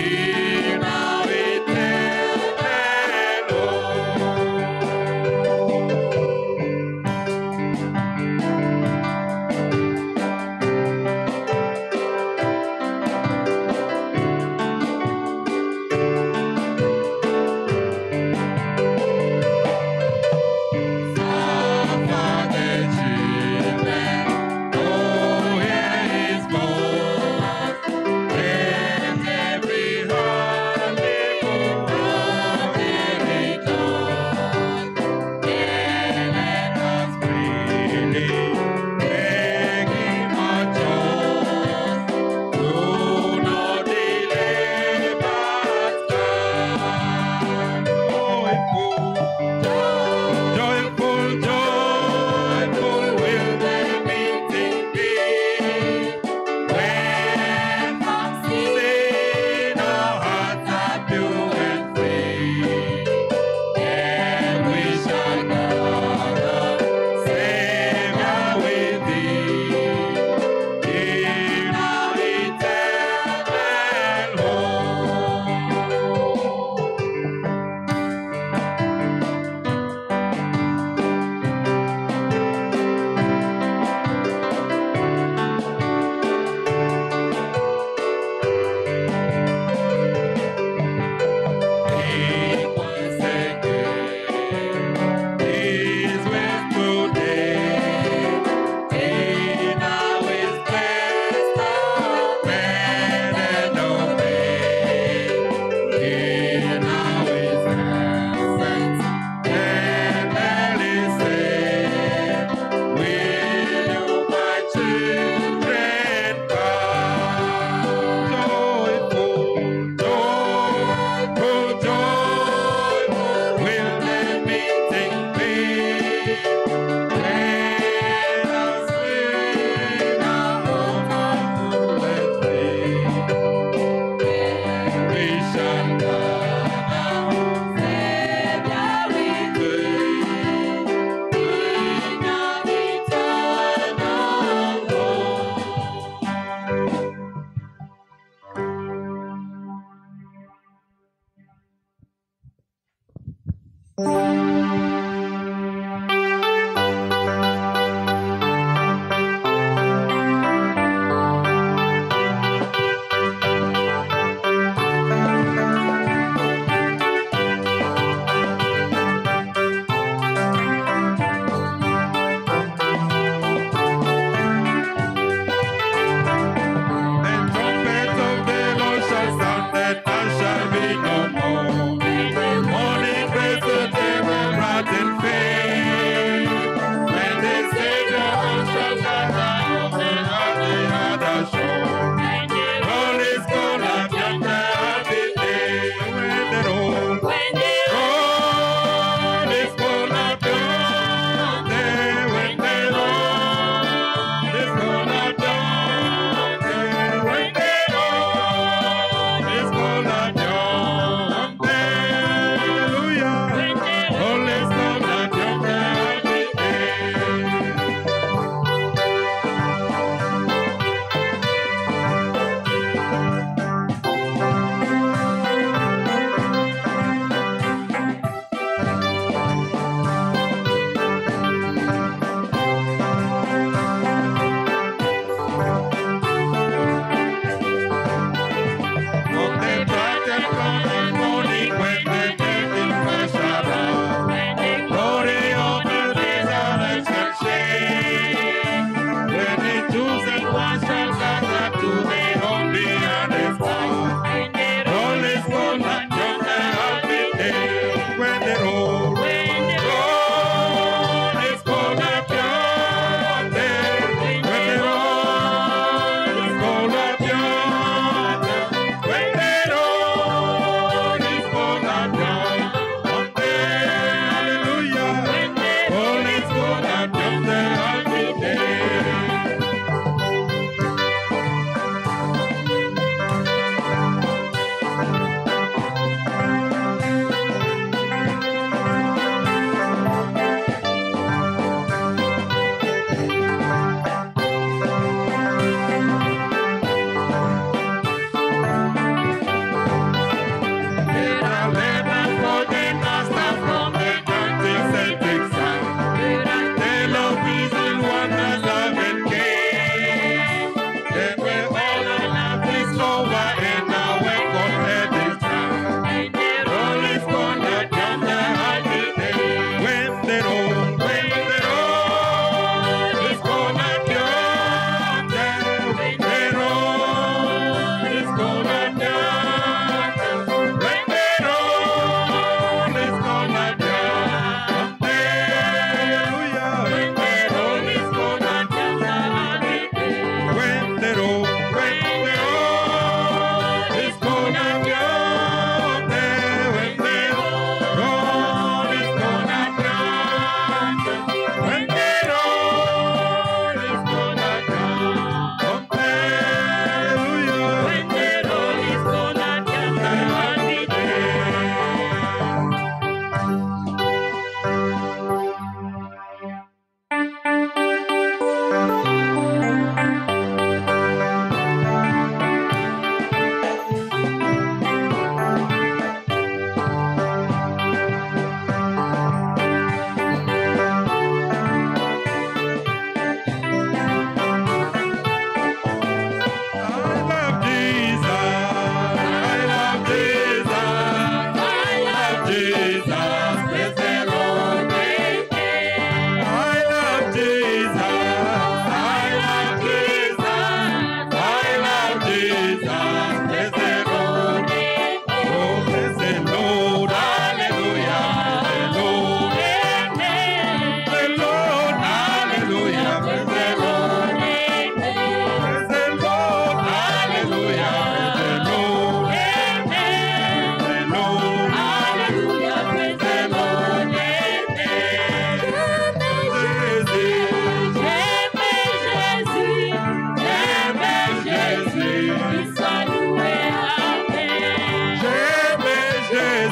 Morning, blessed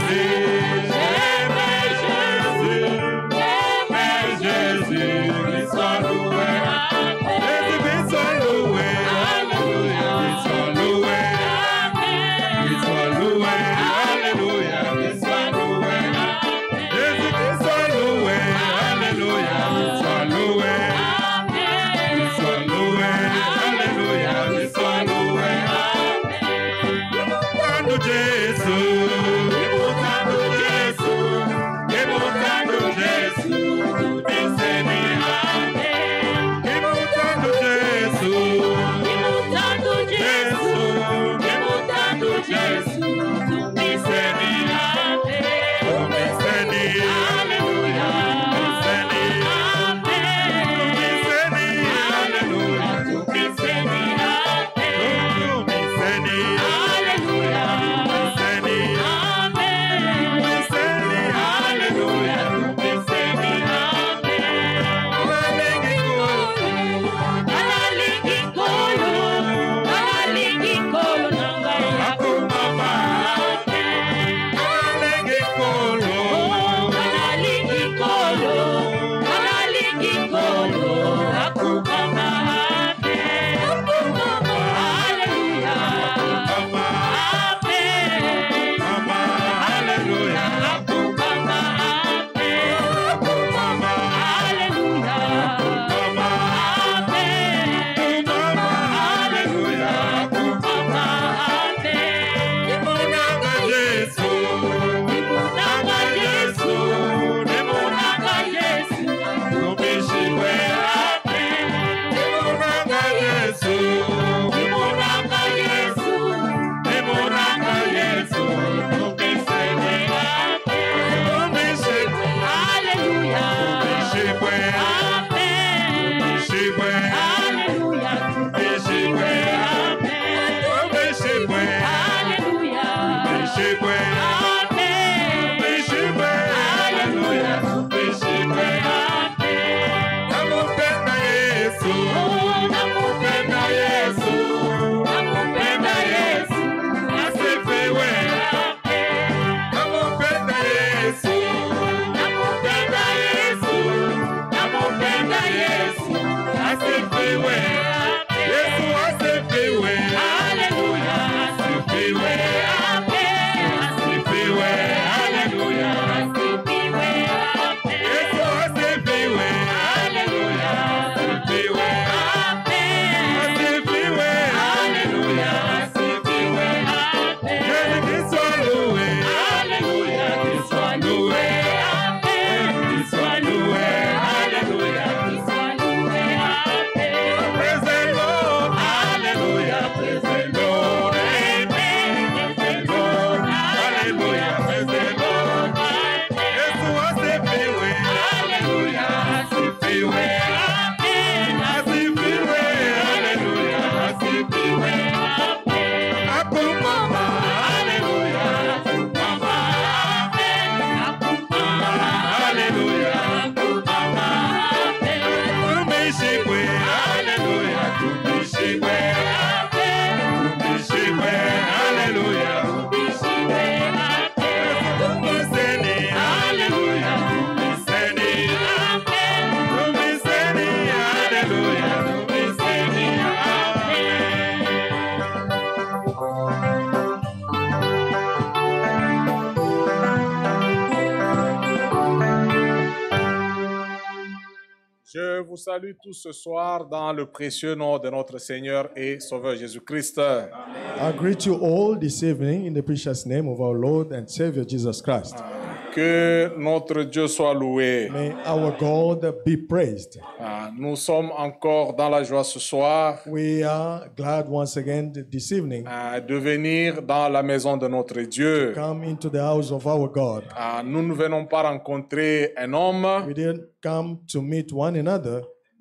Je vous salue tous ce soir dans le précieux nom de notre Seigneur et Sauveur Jésus-Christ. I greet you all this evening in the precious name of our Lord and Savior Jesus Christ. Que notre Dieu soit loué. May our God be praised. Nous sommes encore dans la joie ce soir. We are glad once again this evening de venir dans la maison de notre Dieu. to come into the house of our God. Nous ne venons pas rencontrer un homme. We didn't come to meet one another.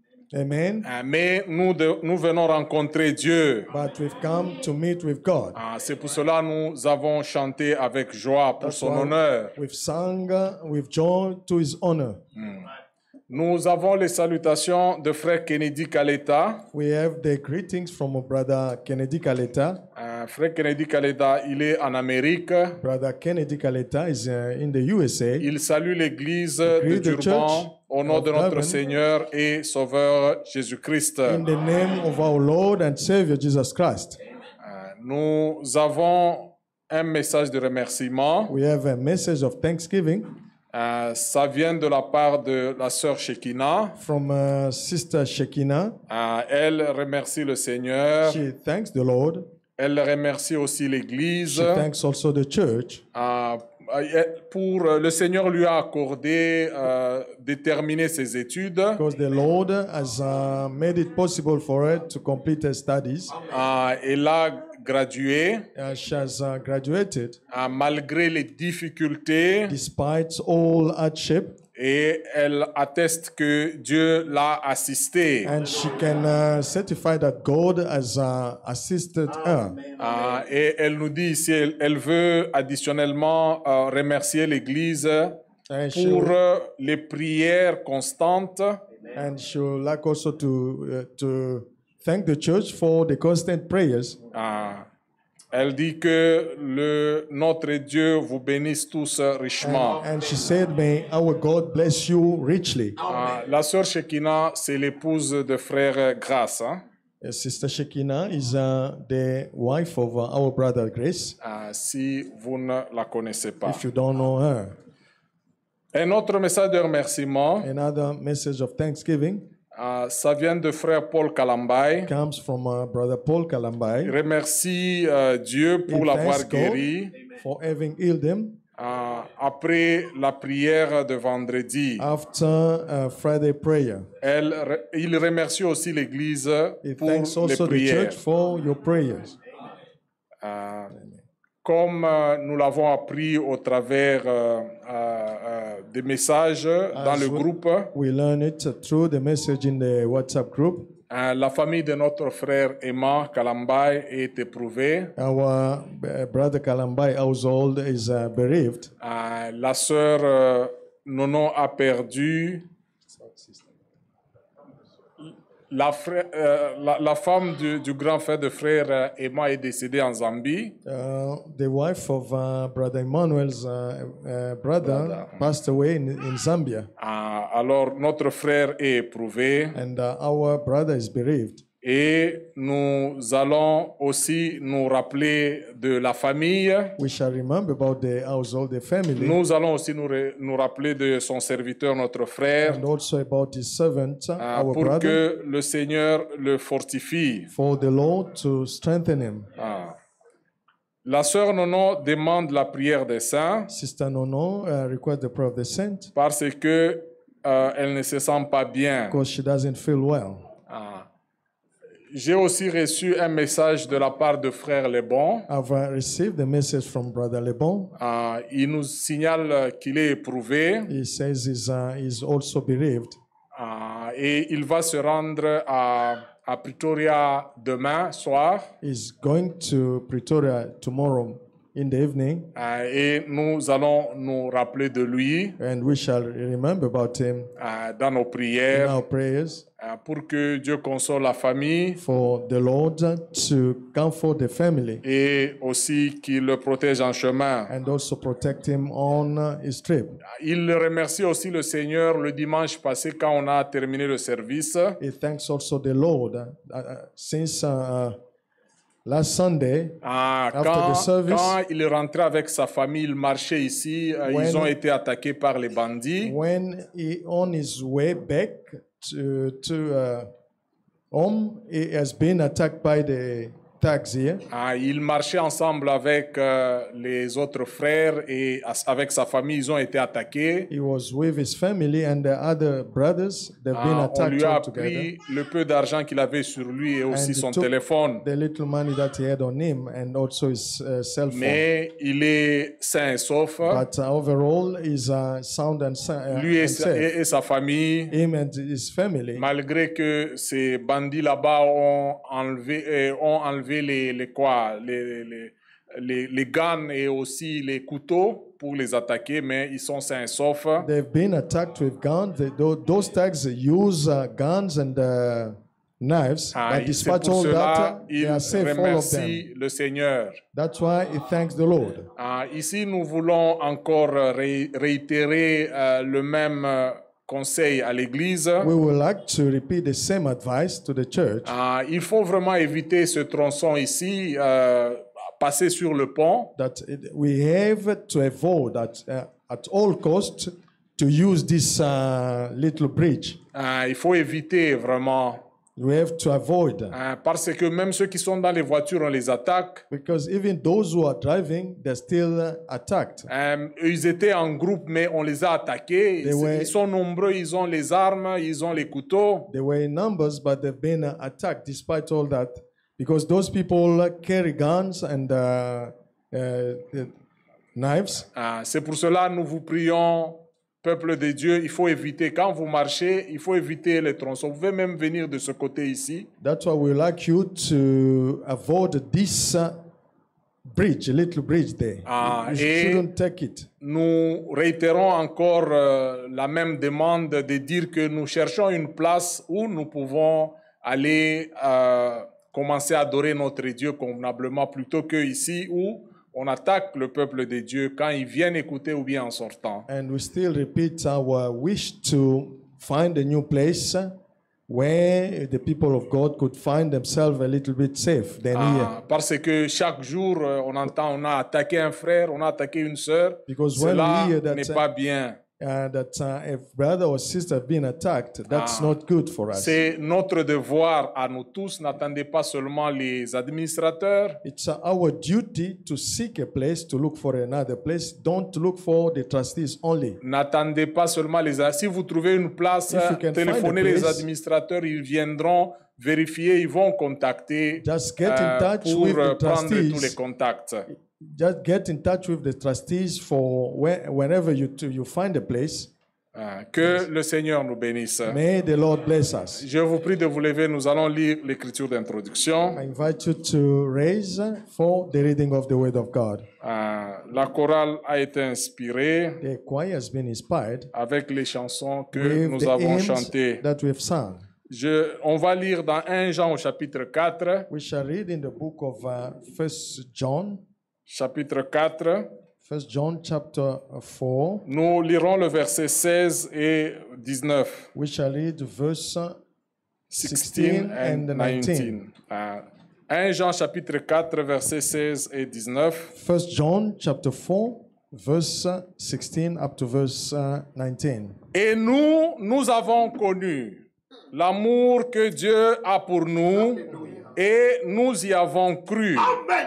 Amen. Mais nous venons rencontrer Dieu. But we've come to meet with God. C'est pour cela que nous avons chanté avec joie pour That's son why honneur. we've sung with joy to His honor. Nous avons les salutations de frère Kennedy Kaleta. We have the greetings from our brother Kennedy Kaleta. Frère Kennedy Kaleta, il est en Amérique. Brother Kennedy Kaleta is in the USA. Il salue l'église de Greet the church Durban au nom of de notre Durban. Seigneur et Sauveur Jésus-Christ. In the name of our Lord and Savior Jesus Christ. Nous avons un message de remerciement. We have a message of thanksgiving Ça vient de la part de la sœur Shekinah. from Sister Shekinah. Elle remercie le Seigneur. She thanks the Lord. Elle remercie aussi l'Église. She thanks also the church. Le Seigneur lui a accordé de terminer ses études. Because the Lord has made it possible for her to complete her studies. Elle a gradué She has graduated malgré les difficultés despite all hardship, et elle atteste que Dieu l'a assistée. and she can certify that God has assisted her. Et elle nous dit ici, elle veut additionnellement remercier l'Église And she, pour les prières constantes and she would like also to thank the church for the constant prayers. Elle dit que notre Dieu vous bénisse tous richement. And she said, may our God bless you richly. La sœur Shekinah, c'est l'épouse de frère Grace. Hein? Sister Shekinah is the wife of our brother Grace, Si vous ne la connaissez pas. if you don't know her. Un autre message de remerciement, Another message of thanksgiving ça vient de frère Paul Kalambay. comes from brother Paul Il Kalambay. remercie Dieu pour He l'avoir thanks God guéri for having healed him après la prière de vendredi. after Friday prayer. Il remercie aussi l'Église He pour thanks les also the prières. church for your prayers. Comme nous l'avons appris au travers des messages dans le groupe, We learn it through the message in the WhatsApp group. la famille de notre frère Emma Kalambay est éprouvée. Our brother Kalambay household is bereaved. La sœur Nono a perdu. La femme du grand frère de frère Emma est décédée en Zambie. The wife of brother Emmanuel's brother passed away in Zambia, Alors notre frère est éprouvé and our brother is bereaved. et nous allons aussi nous rappeler de la famille. We shall remember about the household, the family, Nous allons aussi nous rappeler de son serviteur, notre frère, and also about his servant, our pour brother, que le Seigneur le fortifie. for the Lord to strengthen him. La sœur Nono demande la prière des saints Sister Nono requests the prayer of the saint parce que elle ne se sent pas bien. because she doesn't feel well. J'ai aussi reçu un message de la part de frère Lebon. I've received a message from Brother Lebon. Il nous signale qu'il est éprouvé He says he's also bereaved. et il va se rendre à Pretoria demain soir. He's going to Pretoria tomorrow in the evening, Et nous allons nous rappeler de lui and we shall remember about him dans nos in prières our prayers pour que Dieu console la famille for the Lord to comfort the family et aussi qu'il le protège en chemin. and also protect him on his trip. Il remercie aussi le Seigneur le dimanche passé quand on a terminé le service. He thanks also the Lord since last Sunday, Quand, the service, quand il est rentré avec sa famille, il marchait ici, ils ont été attaqués par les bandits. when he on his way back to home, he has been attacked by the thugs here. Il marchait ensemble avec les autres frères et avec sa famille, ils ont été attaqués. He was with his family and the other brothers. They've been On attacked lui a all together. pris le peu d'argent qu'il avait sur lui et aussi And he son took téléphone. the little money that he had on him and also his cell phone. Mais il est sain et sauf. But overall, he's sound and, Lui and safe. et sa famille, Him and his family, malgré que ces bandits là-bas ont enlevé les guns et aussi les couteaux pour les attaquer, mais ils sont sains et saufs. They've been attacked with guns. Those thugs use guns and knives, Ah, but et c'est despite pour all cela that, they il are safe, all of them. remercie le Seigneur. That's why he thanks the Lord. Ah, ici, nous voulons encore réitérer le même conseil à l'Église. We would like to repeat the same advice to the church. Ah, il faut vraiment éviter ce tronçon ici, passer sur le pont. We have to avoid at all costs to use this little bridge. Ah, il faut éviter vraiment. We have to avoid. Parce que même ceux qui sont dans les voitures, on les attaque. Because even those who are driving, they're still attacked. Ils étaient en groupe, mais on les a attaqués. Ils sont nombreux, ils ont les armes, ils ont les couteaux. They were in numbers, but they've been attacked despite all that. Because those people carry guns and knives. C'est pour cela que nous vous prions, peuple de Dieu, il faut éviter, quand vous marchez, il faut éviter les tronçons. Vous pouvez même venir de ce côté ici. That's why we like you to avoid this bridge, a little bridge there. You shouldn't take it. Nous réitérons encore la même demande de dire que nous cherchons une place où nous pouvons aller commencer à adorer notre Dieu convenablement plutôt qu'ici où on attaque le peuple de Dieu quand ils viennent écouter ou bien en sortant. And we still repeat our wish to find a new place where the people of God could find themselves a little bit safe than here. Parce que chaque jour, on entend, on a attaqué un frère, on a attaqué une sœur. Because Cela when we hear that, n'est pas bien. If brother or sister have been attacked, that's not good for us. C'est notre devoir à nous tous. N'attendez pas seulement les administrateurs. It's our duty to seek a place, to look for another place. Don't look for the trustees only. N'attendez pas seulement les... Si vous trouvez une place, téléphonez les administrateurs, ils viendront vérifier, ils vont contacter Just get in touch pour with the prendre trustees. tous les contacts. Just get in touch with the trustees for whenever you find a place. Que le Seigneur nous bénisse. May the Lord bless us. Je vous prie de vous lever, nous allons lire l'écriture d'introduction. I invite you to raise for the reading of the Word of God. La chorale a été inspirée The choir has been inspired avec les chansons que with nous the avons hymns chantées. that we have sung. On va lire dans 1 Jean au chapitre 4. We shall read in the book of 1 John. Chapitre 4. 1 John chapter 4. Nous lirons le verset 16 et 19. We shall read verse 16 and 19. 1 Jean chapitre 4 verset 16 et 19. 1 John chapter 4 verse 16 up to verse 19. Et nous avons connu l'amour que Dieu a pour nous et nous y avons cru. Amen.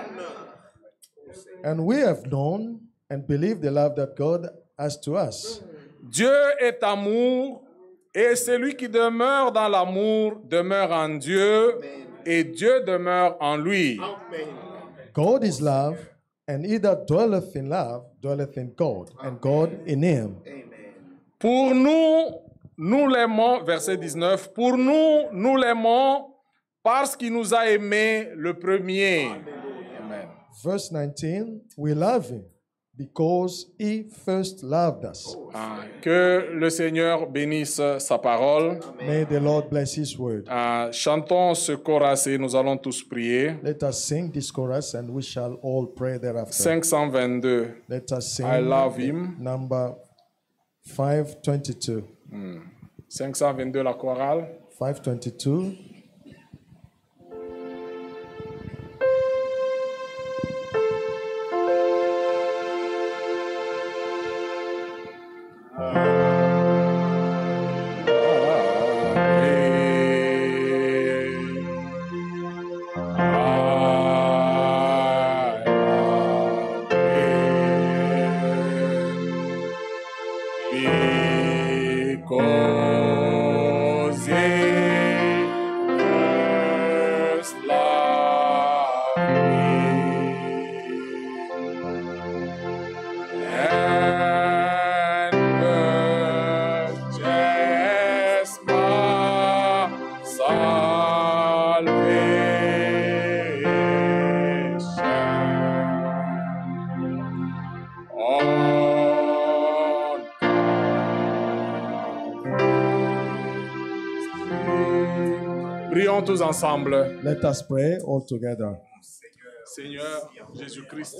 And we have known and believed the love that God has to us. Dieu est amour et celui qui demeure dans l'amour demeure en Dieu et Dieu demeure en lui. Amen. God is love, and he that dwelleth in love dwelleth in God, and God in him. Pour nous l'aimons, verset 19, pour nous l'aimons parce qu'il nous a aimés le premier. Amen. Verse 19, we love him because he first loved us. Que le Seigneur bénisse sa parole. May the Lord bless his word. Chantons ce chorus et nous allons tous prier. Let us sing this chorus and we shall all pray thereafter. 522. Let us sing I love him. number 522. 522 la chorale. 522. Oh Prions tous ensemble. Let us pray all together. Seigneur Jésus-Christ,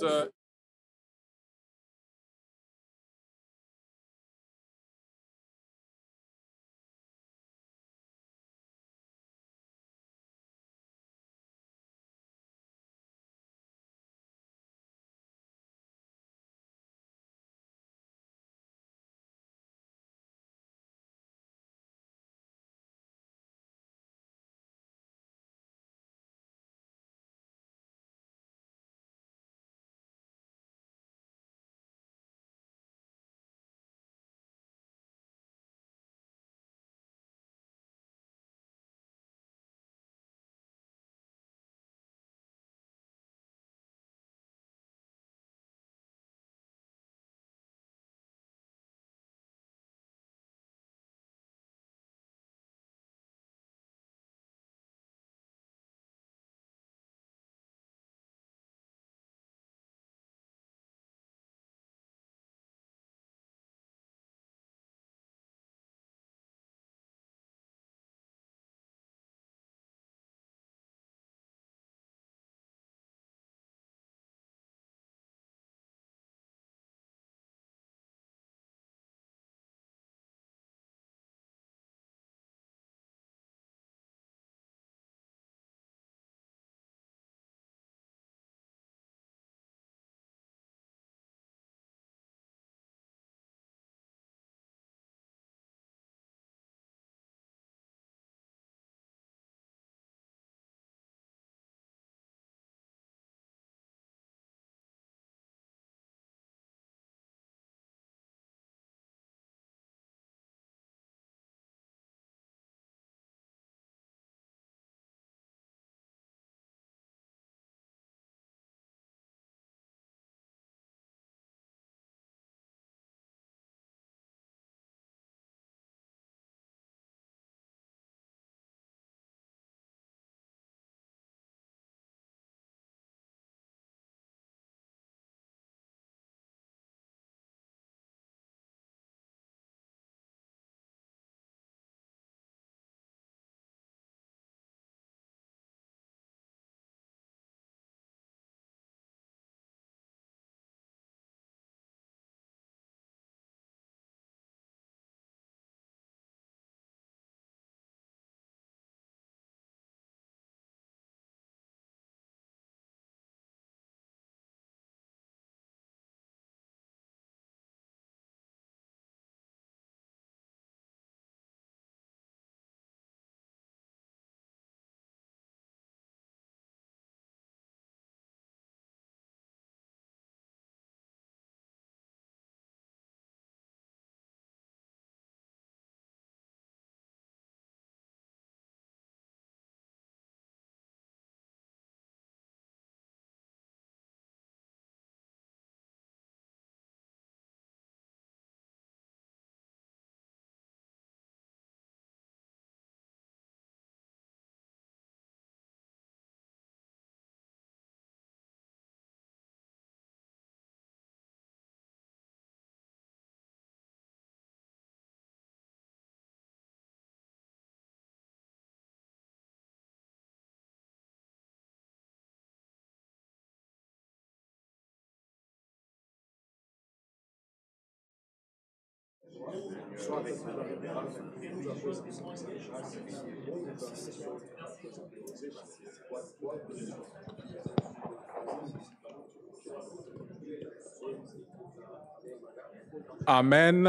Amen.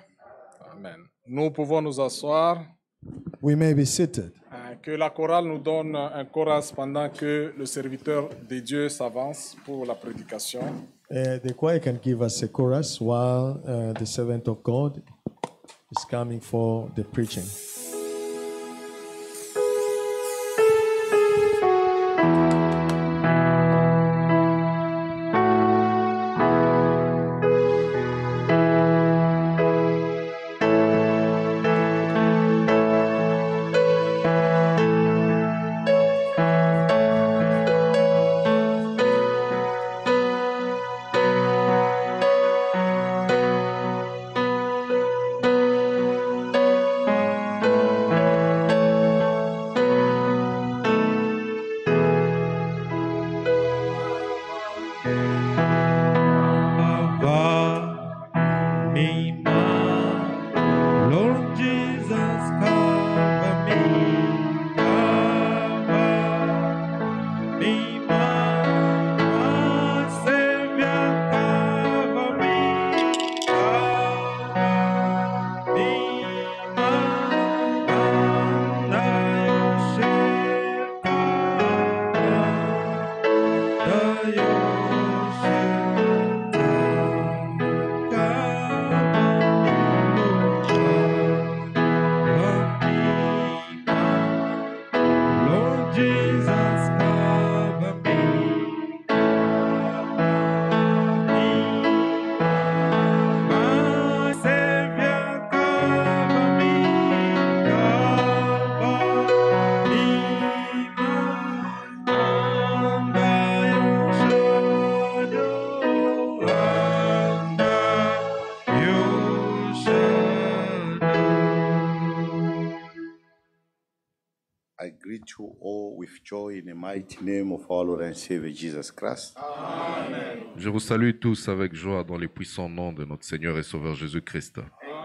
Amen. Nous pouvons nous asseoir. We may be seated. Que la chorale nous donne un chorus pendant que le serviteur de Dieu s'avance pour la prédication. The choir can give us a chorus while the servant of God is coming for the preaching. Thank greet you all with joy in the mighty name of our Lord and Savior Jesus Christ. Je vous salue tous avec joie dans les puissants noms de notre Seigneur et Sauveur Jésus-Christ.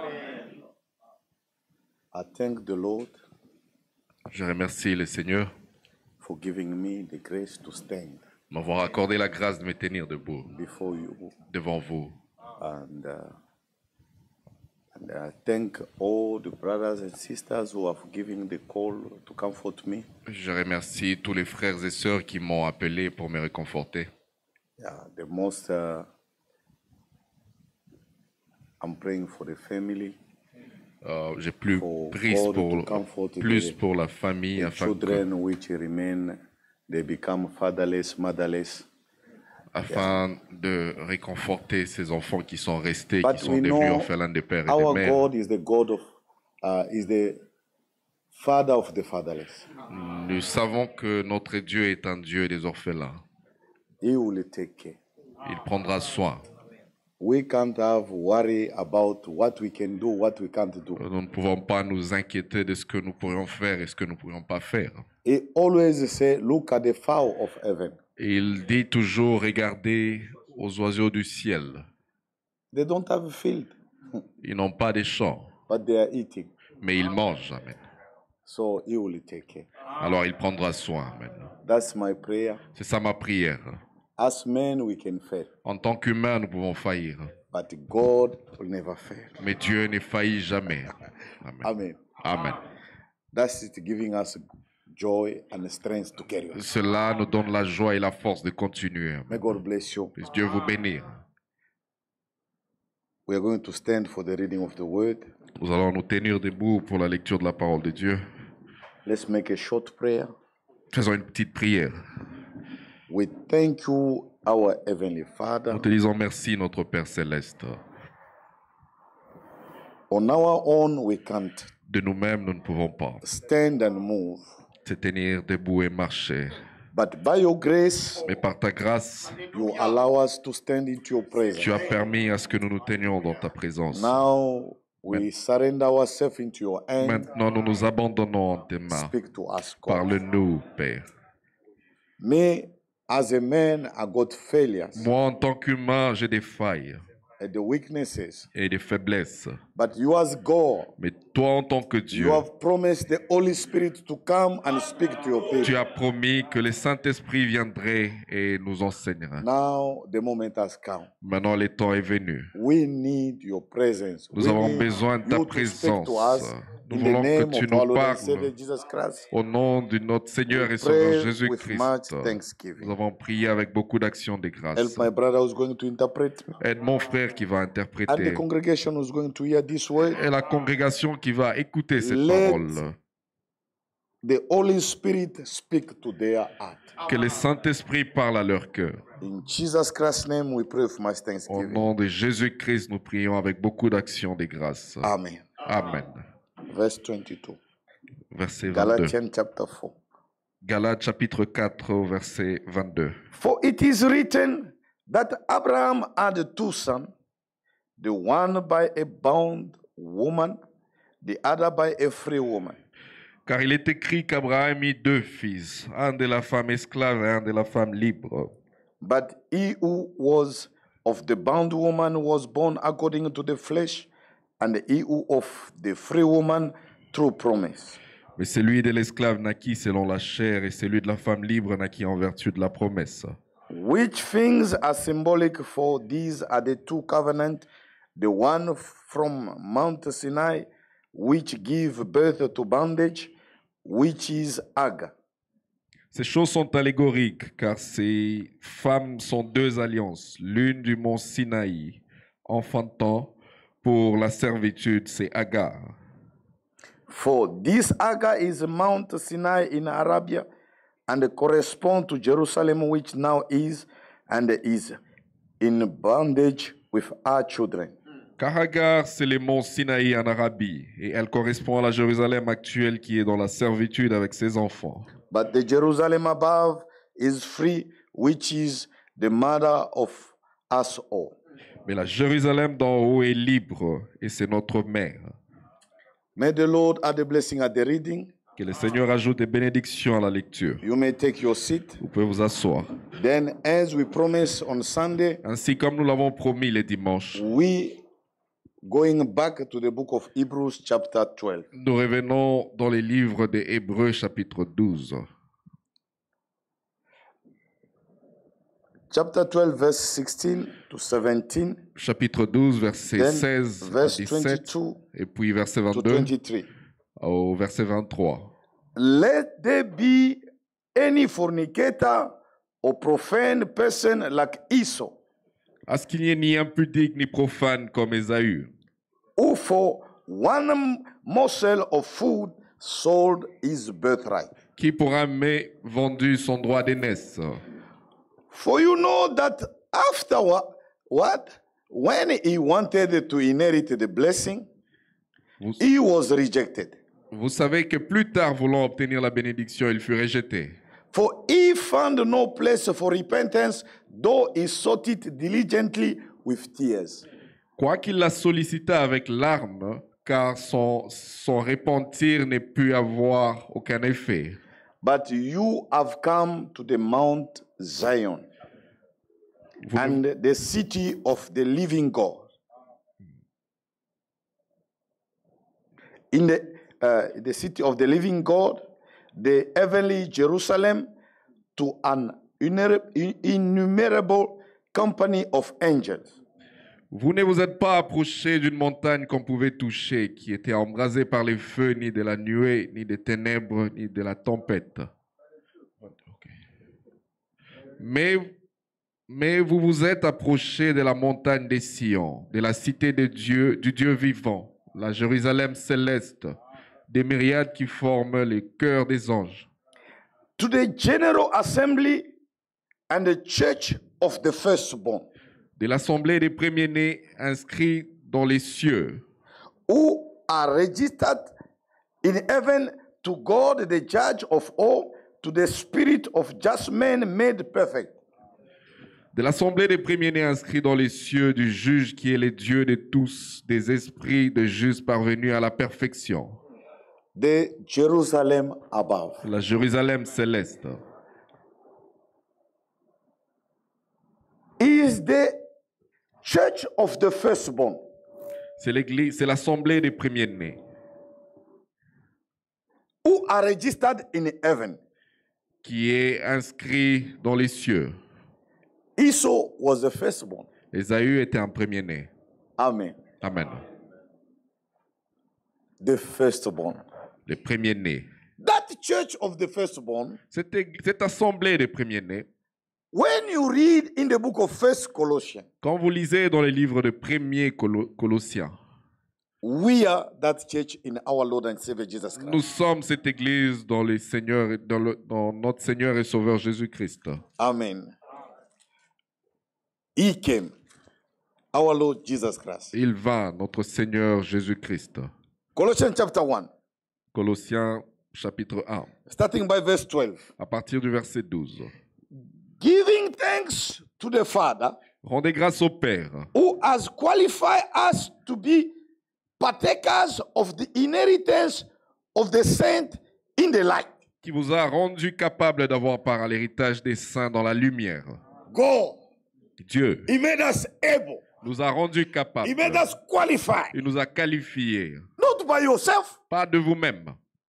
I thank the Lord Je remercie le Seigneur for giving me the grace to stand de m'avoir accordé la grâce de me tenir debout before you. devant vous. And I thank all the brothers and sisters who have given the call to comfort me. Je remercie tous les frères et sœurs qui m'ont appelé pour me réconforter. Yeah, the most, I'm praying for the family, J'ai plus for pris God pour, to comfort plus pour la famille the afin que, children which remain, they become fatherless, motherless. afin de réconforter ces enfants qui sont restés, But qui sont we devenus know orphelins de père et de our mère. God is the God of, is the father of the fatherless. Nous savons que notre Dieu est un Dieu des orphelins. He will take care. Il prendra soin. We can't have worry about what we can do, what we can't do. Nous ne pouvons pas nous inquiéter de ce que nous pourrions faire et ce que nous ne pourrions pas faire. He always say, look at the fowl of heaven. Et il dit toujours, regardez aux oiseaux du ciel. They don't have a field, Ils n'ont pas de champs, but they are eating. mais ils mangent. Amen. So he will take care. Alors il prendra soin. Amen. That's my prayer. C'est ça ma prière. As men, we can fail, En tant qu'humains, nous pouvons faillir. but God will never fail. Mais Dieu ne faillit jamais. Amen. Amen. Amen. That's it, giving us joy and strength to carry on. Cela nous donne la joie et la force de continuer. May God bless you. Puisse Dieu vous bénir. We are going to stand for the reading of the word. Nous allons nous tenir debout pour la lecture de la parole de Dieu. Let's make a short prayer. Faisons une petite prière. We thank you, our Heavenly Father. Nous te disons merci, notre Père céleste. On our own, we can't De nous-mêmes, nous ne pouvons pas stand and move, se tenir debout et marcher. but by your grace, Mais par ta grâce, you allow us to stand into your presence. tu as permis à ce que nous nous tenions dans ta présence. Now we surrender ourselves into your hands. Maintenant, nous nous abandonnons en tes mains. Speak to us, God. Parle-nous, Père. Me, as a man, I got failures Moi, en tant qu'humain, j'ai des failles and the weaknesses, et des faiblesses. but you as God, Mais toi, en tant que Dieu, you have promised the Holy Spirit to come and speak to your tu people. as promis que le Saint-Esprit viendrait et nous enseignerait. Now the moment has come. Maintenant, le temps est venu. We need your presence. Nous We avons need besoin de ta you to speak to présence. us Nous in the voulons que name tu of our nous Lord and Savior parles Jesus Christ. au nom de notre Seigneur et We Sauveur pray with Jésus-Christ. much Nous thanksgiving. avons prié avec beaucoup d'actions de grâce. Help my brother who's going to interpret me, Aide mon frère qui va and the interpréter congregation who's going to hear this word. et la congrégation qui va écouter cette Let parole. the Holy Spirit speak to their heart. Que le Saint-Esprit parle à leur cœur. In Jesus Christ's name, we pray for much Au thanksgiving. nom de Jésus-Christ, nous prions avec beaucoup d'actions de grâce. Amen. Amen. Verse 22. Verset 22. Galatians chapter 4. Galates chapitre 4, verset 22. For it is written that Abraham had two sons, the one by a bound woman, the other by a free woman. Car il est écrit qu'Abraham eut deux fils, un de la femme esclave et un de la femme libre. But he who was of the bound woman was born according to the flesh, and he who of the free woman through promise. Mais celui de l'esclave naquit selon la chair et celui de la femme libre naquit en vertu de la promesse. Which things are symbolic, for these are the two covenants, the one from Mount Sinai, which give birth to bondage, which is Hagar. Ces choses sont allégoriques, car ces femmes sont deux alliances, l'une du mont Sinaï, enfantant pour la servitude, c'est Agar. For this Hagar is Mount Sinai in Arabia, and correspond to Jerusalem, which now is and is in bondage with our children. Car Agar, c'est les monts Sinaï en Arabie, et elle correspond à la Jérusalem actuelle qui est dans la servitude avec ses enfants. But the Jerusalem above is free, which is the mother of us all. Mais la Jérusalem d'en haut est libre, et c'est notre mère. May the Lord add a blessing at the reading. Que le Seigneur ajoute des bénédictions à la lecture. You may take your seat. Vous pouvez vous asseoir. Then, as we promised on Sunday, Ainsi comme nous l'avons promis les dimanches, we going back to the book of Hebrews chapter 12. nous revenons dans les livres des Hébreux chapitre 12. Chapter 12, verse 16 to 17, Chapitre 12, verset then 16 à verse 17, 22 et puis verset to 22 23. au verset 23. Let there be any fornicator or profane person like Esau, À ce qu'il n'y ait ni impudique ni profane comme Ésaü, who for one morsel of food sold his birthright. qui pour un mets vendu son droit d'aînesse. For you know that afterward, when he wanted to inherit the blessing, Vous, he was rejected. vous savez que plus tard, voulant obtenir la bénédiction, il fut rejeté. For he found no place for repentance, though he sought it diligently with tears. Quoiqu'il la sollicita avec larmes, car son repentir ne put avoir aucun effet. But you have come to the Mount Zion Vous, and the city of the living God. In the city of the living God, the heavenly Jerusalem, to an innumerable company of angels. vous ne vous êtes pas approché d'une montagne qu'on pouvait toucher, qui était embrasée par les feux, ni de la nuée, ni des ténèbres, ni de la tempête. Mais vous vous êtes approché de la montagne des Sion, de la cité de Dieu, du Dieu vivant, la Jérusalem céleste, des myriades qui forment les cœurs des anges. To the general assembly and the church of the firstborn, De l'assemblée des premiers-nés inscrits dans les cieux, who are registered in heaven, to God the judge of all, to the spirit of just men made perfect, de l'assemblée des premiers-nés inscrits dans les cieux, du juge qui est le Dieu de tous, des esprits de justes parvenus à la perfection, the Jerusalem above. la Jérusalem céleste. Is the church of the firstborn, C'est l'église, c'est l'assemblée des premiers-nés who are registered in heaven. qui est inscrit dans les cieux. Esau was the firstborn. Ésaü était un premier-né. Amen. Amen. The firstborn. Les premiers-nés. That church of the firstborn, Cette assemblée des premiers-nés, when you read in the book of First Colossians, quand vous lisez dans les livres de premiers Colossiens, we are that church in our Lord and Savior Jesus Christ. nous sommes cette église dans notre Seigneur et Sauveur Jésus-Christ. Amen. He came, our Lord Jesus Christ. Il vint, notre Seigneur Jésus-Christ. Colossians chapter 1, Colossiens chapitre 1, starting by verse 12. à partir du verset 12. Giving thanks to the Father, Rendez grâce au Père, who has qualified us to be partakers of the inheritance of the saint in the light. qui vous a rendu capable d'avoir part à l'héritage des saints dans la lumière. God, Dieu He made us able. nous a rendus capables. He made us qualified. Il nous a qualifiés. Not by yourself. Pas de vous-même.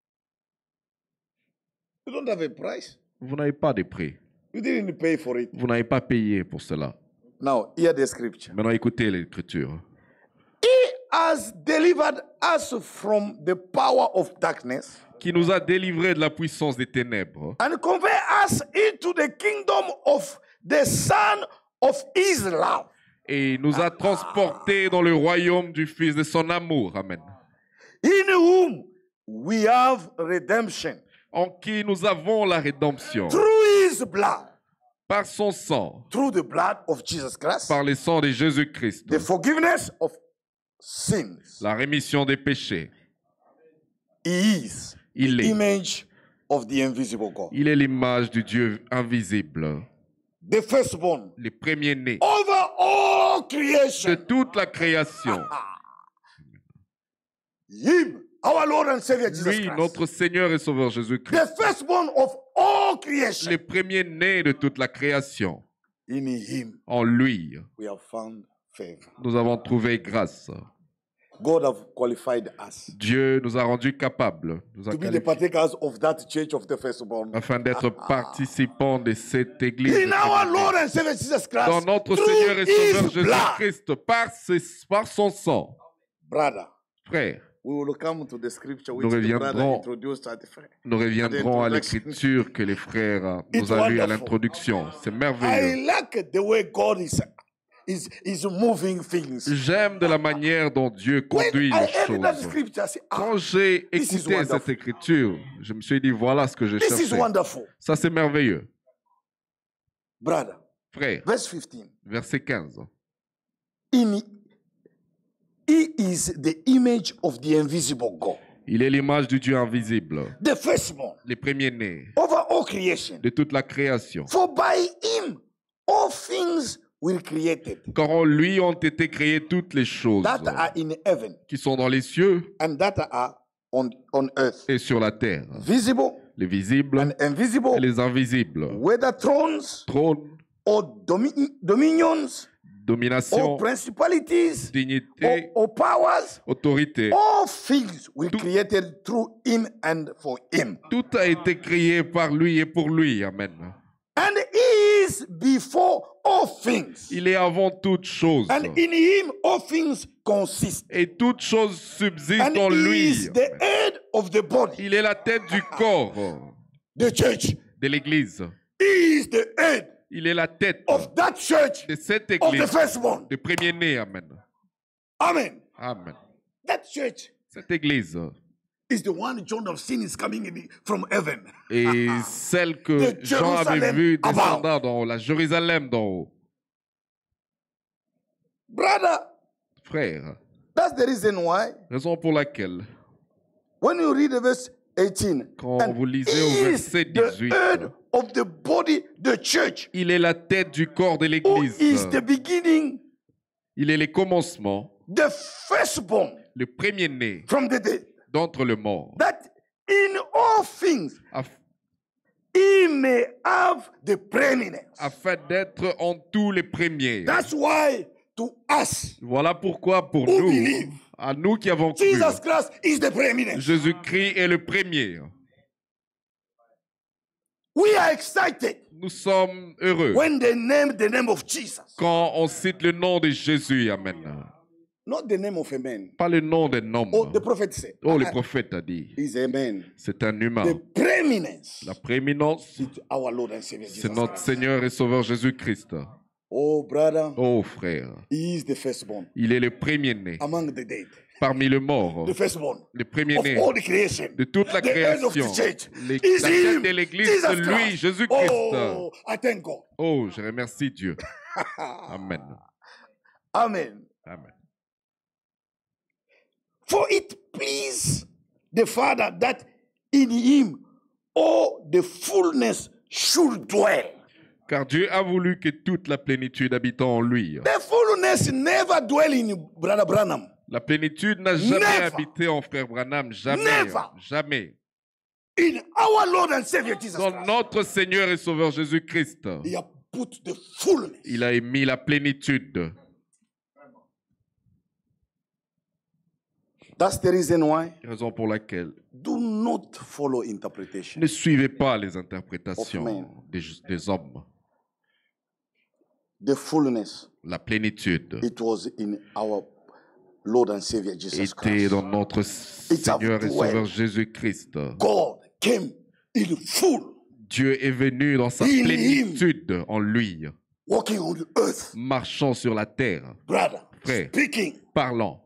You don't have a price. Vous n'avez pas de prix. You didn't pay for it. Vous n'avez pas payé pour cela. Now, hear the scripture. Maintenant, écoutez l'Écriture. He has delivered us from the power of darkness Qui nous a délivrés de la puissance des ténèbres and convey us into the kingdom of the Son of His love. et nous a transportés dans le royaume du Fils de son amour. Amen. In whom we have redemption En qui nous avons la rédemption through His blood, par son sang, through the blood of Jesus Christ, par le sang de Jésus-Christ, the forgiveness of sins. la rémission des péchés. He is Il the est. image of the invisible God, Il est l'image du Dieu invisible, the firstborn les premiers-nés over all de creation. toute la création. Him our Lord and Savior Jesus Lui, Christ, notre Seigneur et Sauveur the Jésus-Christ, firstborn of all creation. les premiers-nés de toute la création. In him En lui, we have found favor. nous avons trouvé grâce. God have qualified us Dieu nous a rendus capables, nous a to be the qualifiés partakers of that church of the firstborn. afin d'être participants de cette église. In our Lord and Savior Jesus Christ, Dans notre through Seigneur et Sauveur his blood. Jésus-Christ, par son sang. Brother, Frère, we will come to the scripture which Nous the brother reviendrons- introduced at the front. nous reviendrons à l'écriture que les frères nous ont lue à l'introduction. C'est merveilleux. I like the way God is moving things. J'aime de la manière dont Dieu When conduit I les read that choses. scripture, I say, Quand j'ai this is écouté cette wonderful. écriture, je me suis dit, voilà ce que je This is cherchais. wonderful. Ça, c'est merveilleux. Brother, Frère, verse 15. verset 15. He is the image of the invisible God, Il est l'image du Dieu invisible, the firstborn les premiers-nés over all creation. de toute la création. For by him all things were created Car en lui ont été créées toutes les choses that are in heaven qui sont dans les cieux and that are on earth, et sur la terre, visible les visibles and et invisible, les invisibles, whether thrones trône, or dominions domination, or principalities dignité, or powers. autorité. All things were created through him and for him. Tout a été créé par lui et pour lui. Amen. And he is before all things. Il est avant toute chose. And in him all things consist. Et toute chose subsiste And en he lui. is the head of the body, Il est la tête du corps the church. de l'Église. He is the head Il est la tête of that church de cette of the Église, firstborn. de premier-né. Amen. Amen. Amen. That church Cette Église is the one John of sin is coming from heaven. est celle que De Jean avait Jérusalem vue above. descendant d'en haut, la Jérusalem d'en haut. Brother, Frère, that's the reason why raison pour laquelle, when you read verse 18, quand and vous lisez au he is verset the 18, head of the body, the church, il est la tête du corps de who l'Église. is the beginning, Il est le commencement, the firstborn le premier-né from the dead, d'entre les morts, that in all things af- he may have the preeminence. afin d'être en tous les premiers. That's why to us, Voilà pourquoi pour who nous, believe, à nous qui avons cru, Jesus Christ is the preeminence. Jésus-Christ est le premier. We are excited Nous sommes heureux when they name the name of Jesus, quand on cite le nom de Jésus. Amen. not the name of a man. Pas le nom d'un homme. Oh, the prophet said, Oh, le prophète a dit, is a man. c'est un humain. The preeminence La prééminence, is our Lord and Savior Jesus c'est notre Christ. Seigneur et Sauveur Jésus-Christ. Oh, brother, Oh frère, he is the firstborn il est le premier-né among the dead, parmi les morts, the firstborn le of premier-né all the creation, de toute la the head of the création. church. La Is tête him, de l'Église, Jesus c'est lui, Christ. Jésus-Christ. Oh, I thank God. Oh, je remercie Dieu. Amen. Amen. Amen. For it pleased the Father that in him all the fullness should dwell. Car Dieu a voulu que toute la plénitude habite en lui. The fullness never dwell in Brother Branham. La plénitude n'a jamais Never. habité en frère Branham. Jamais. Never. Jamais. In our Lord and Savior Jesus Dans Christ, notre Seigneur et Sauveur Jésus-Christ, he has put the fullness. il a émis la plénitude. That's the reason why Raison pour laquelle do not follow interpretation. ne suivez pas les Of interprétations men. des hommes. The fullness, La plénitude it was in our Lord and Savior Jesus était Christ. dans notre Seigneur et Sauveur Jésus-Christ. God came in full, Dieu est venu dans sa In him. plénitude en lui, walking on the earth, marchant sur la terre, brother, Frère. speaking. parlant.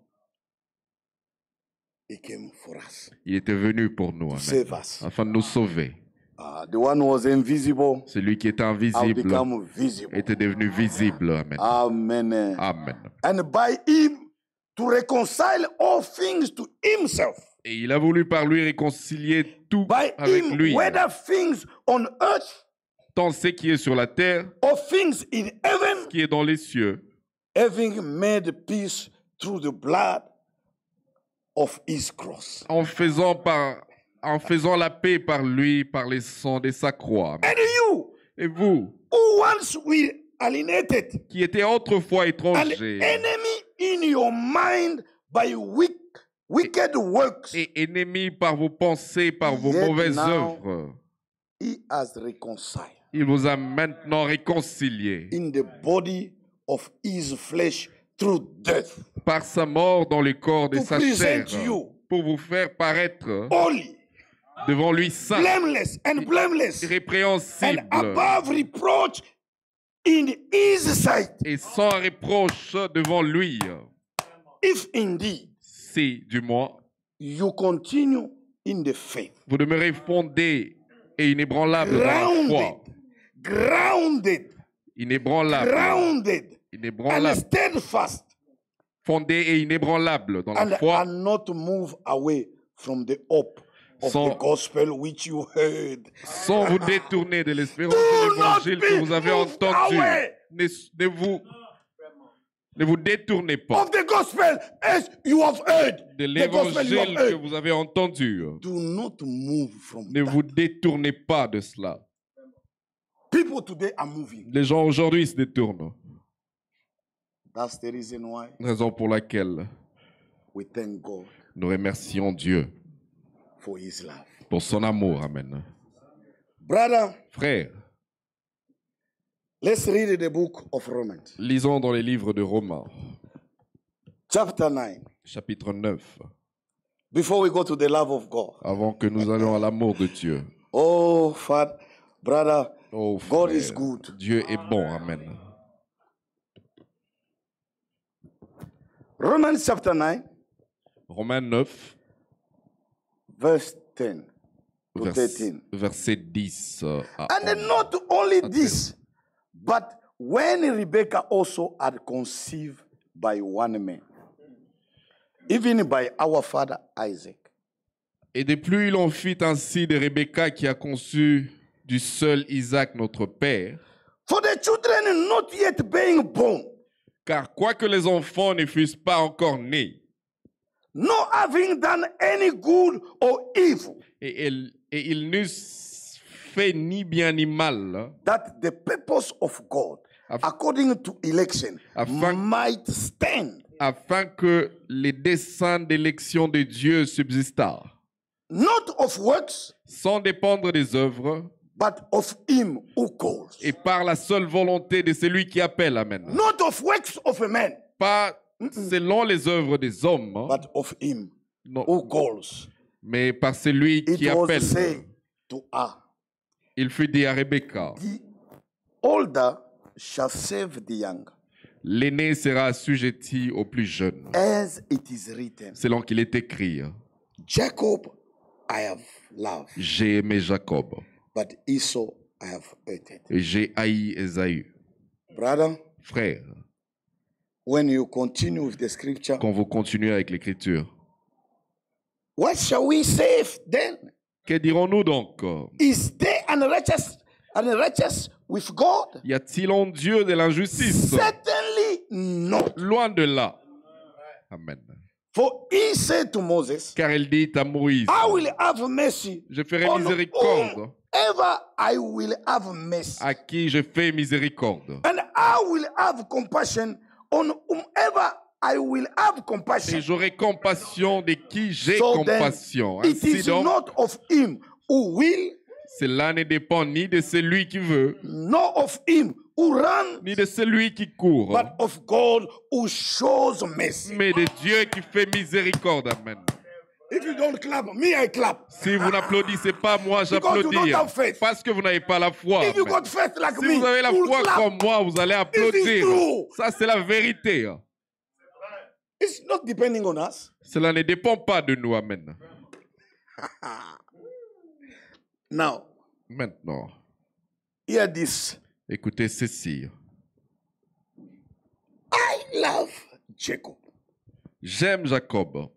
He came for us, Il était venu pour nous, to amen, save us. afin de nous sauver. The one who was invisible Celui qui était has invisible become visible. était devenu visible. Amen. Amen. Amen. And by him to reconcile all things to himself. Et il a voulu par lui réconcilier tout By avec him, lui, whether things on earth tant ce qui est sur la terre, or things in heaven, ce qui est dans les cieux, having made peace through the blood of his cross. en faisant la paix par lui, par les sangs de sa croix. And you, Et vous, who once were alienated, qui étiez autrefois an étrangers enemy in your mind by wicked works, et ennemis par vos pensées, par vos Yet mauvaises now- œuvres, he has reconciled il vous a maintenant réconciliés in the body of his flesh through death, par sa mort dans le corps de to sa chair, present you pour vous faire paraître holy, devant lui saint, blameless, and blameless, and irrépréhensible above reproach in his sight, et sans reproche devant lui, if indeed si du moins you continue in the faith, vous demeurez fondé et inébranlable dans la foi, grounded, inébranlable, and steadfast, fondé et inébranlable dans la and foi, are not move away from the hope of Sans- the gospel which you heard. sans vous détourner de l'espérance Do de not l'évangile be que vous avez moved entendu. away. Ne vous détournez pas Of the gospel as you have heard. de The gospel you have l'évangile que heard. vous avez entendu. Do not move from Ne that. vous détournez pas de cela. People today are moving. Les gens aujourd'hui se détournent. That's the reason why Raison pour laquelle we thank God nous remercions Dieu for his love. pour son amour. Amen. Brother, Frères, let's read the book of Romans, lisons dans les livres de Romains, chapter 9. chapitre 9, Before we go to the love of God. avant que nous allions à l'amour de Dieu. Oh, Father, brother, Oh, God frère, is good. Dieu est bon. Amen. Romans chapter 9, Romains 9, verse 10 to 13. verset 10 à And 11. not only this, but when Rebekah also had conceived by one man, even by our father Isaac, Et de plus il en fit ainsi de Rebecca qui a conçu du seul Isaac notre père, for the children not yet being born, car quoique les enfants ne fussent pas encore nés, nor having done any good or evil, et ils n'eussent fait ni bien ni mal, that the purpose of God, according to election, might stand, afin que les desseins d'élection de Dieu subsistât, not of works, sans dépendre des œuvres, but of him who calls. et par la seule volonté de celui qui appelle. Amen. Not of works of a man, Pas selon les œuvres des hommes, but of him non, who calls. mais par celui It qui was appelle. said to her, Il fut dit à Rebecca, the older shall serve the younger, l'aîné sera assujetti au plus jeune, as it is written, selon qu'il est écrit, Jacob I have loved, j'ai aimé Jacob but Esau I have hated. et j'ai haï Ésaü. Brother, Frère, when you continue with the scripture, quand vous continuez avec l'écriture, what shall we say then? que dirons-nous donc? Is there unrighteous with God? Y a-t-il en Dieu de l'injustice? Certainly not. Loin de là. Amen. For he said to Moses, Car elle dit à Moïse, I will have mercy je ferai on miséricorde whomever I will have mercy, à qui je fais miséricorde. and I will have compassion on whomever I will have Et compassion. j'aurai compassion de qui j'ai So then, compassion. it Ainsi is donc, not of him who will, cela ne dépend ni de celui qui veut, nor of him who runs, ni de celui qui court, but of God who shows mercy. mais de Dieu qui fait miséricorde. Amen. If you don't clap, me I clap. Si vous n'applaudissez pas, moi Because you j'applaudis. don't have faith. Parce que vous n'avez pas la foi. If you Amen. got faith like Si me, vous avez la you'll foi clap. comme moi, vous allez applaudir. true. Ça, c'est la vérité. It's not depending on us. Cela ne dépend pas de nous. Amen. Now, Maintenant, hear this. écoutez ceci. I love Jacob. J'aime Jacob.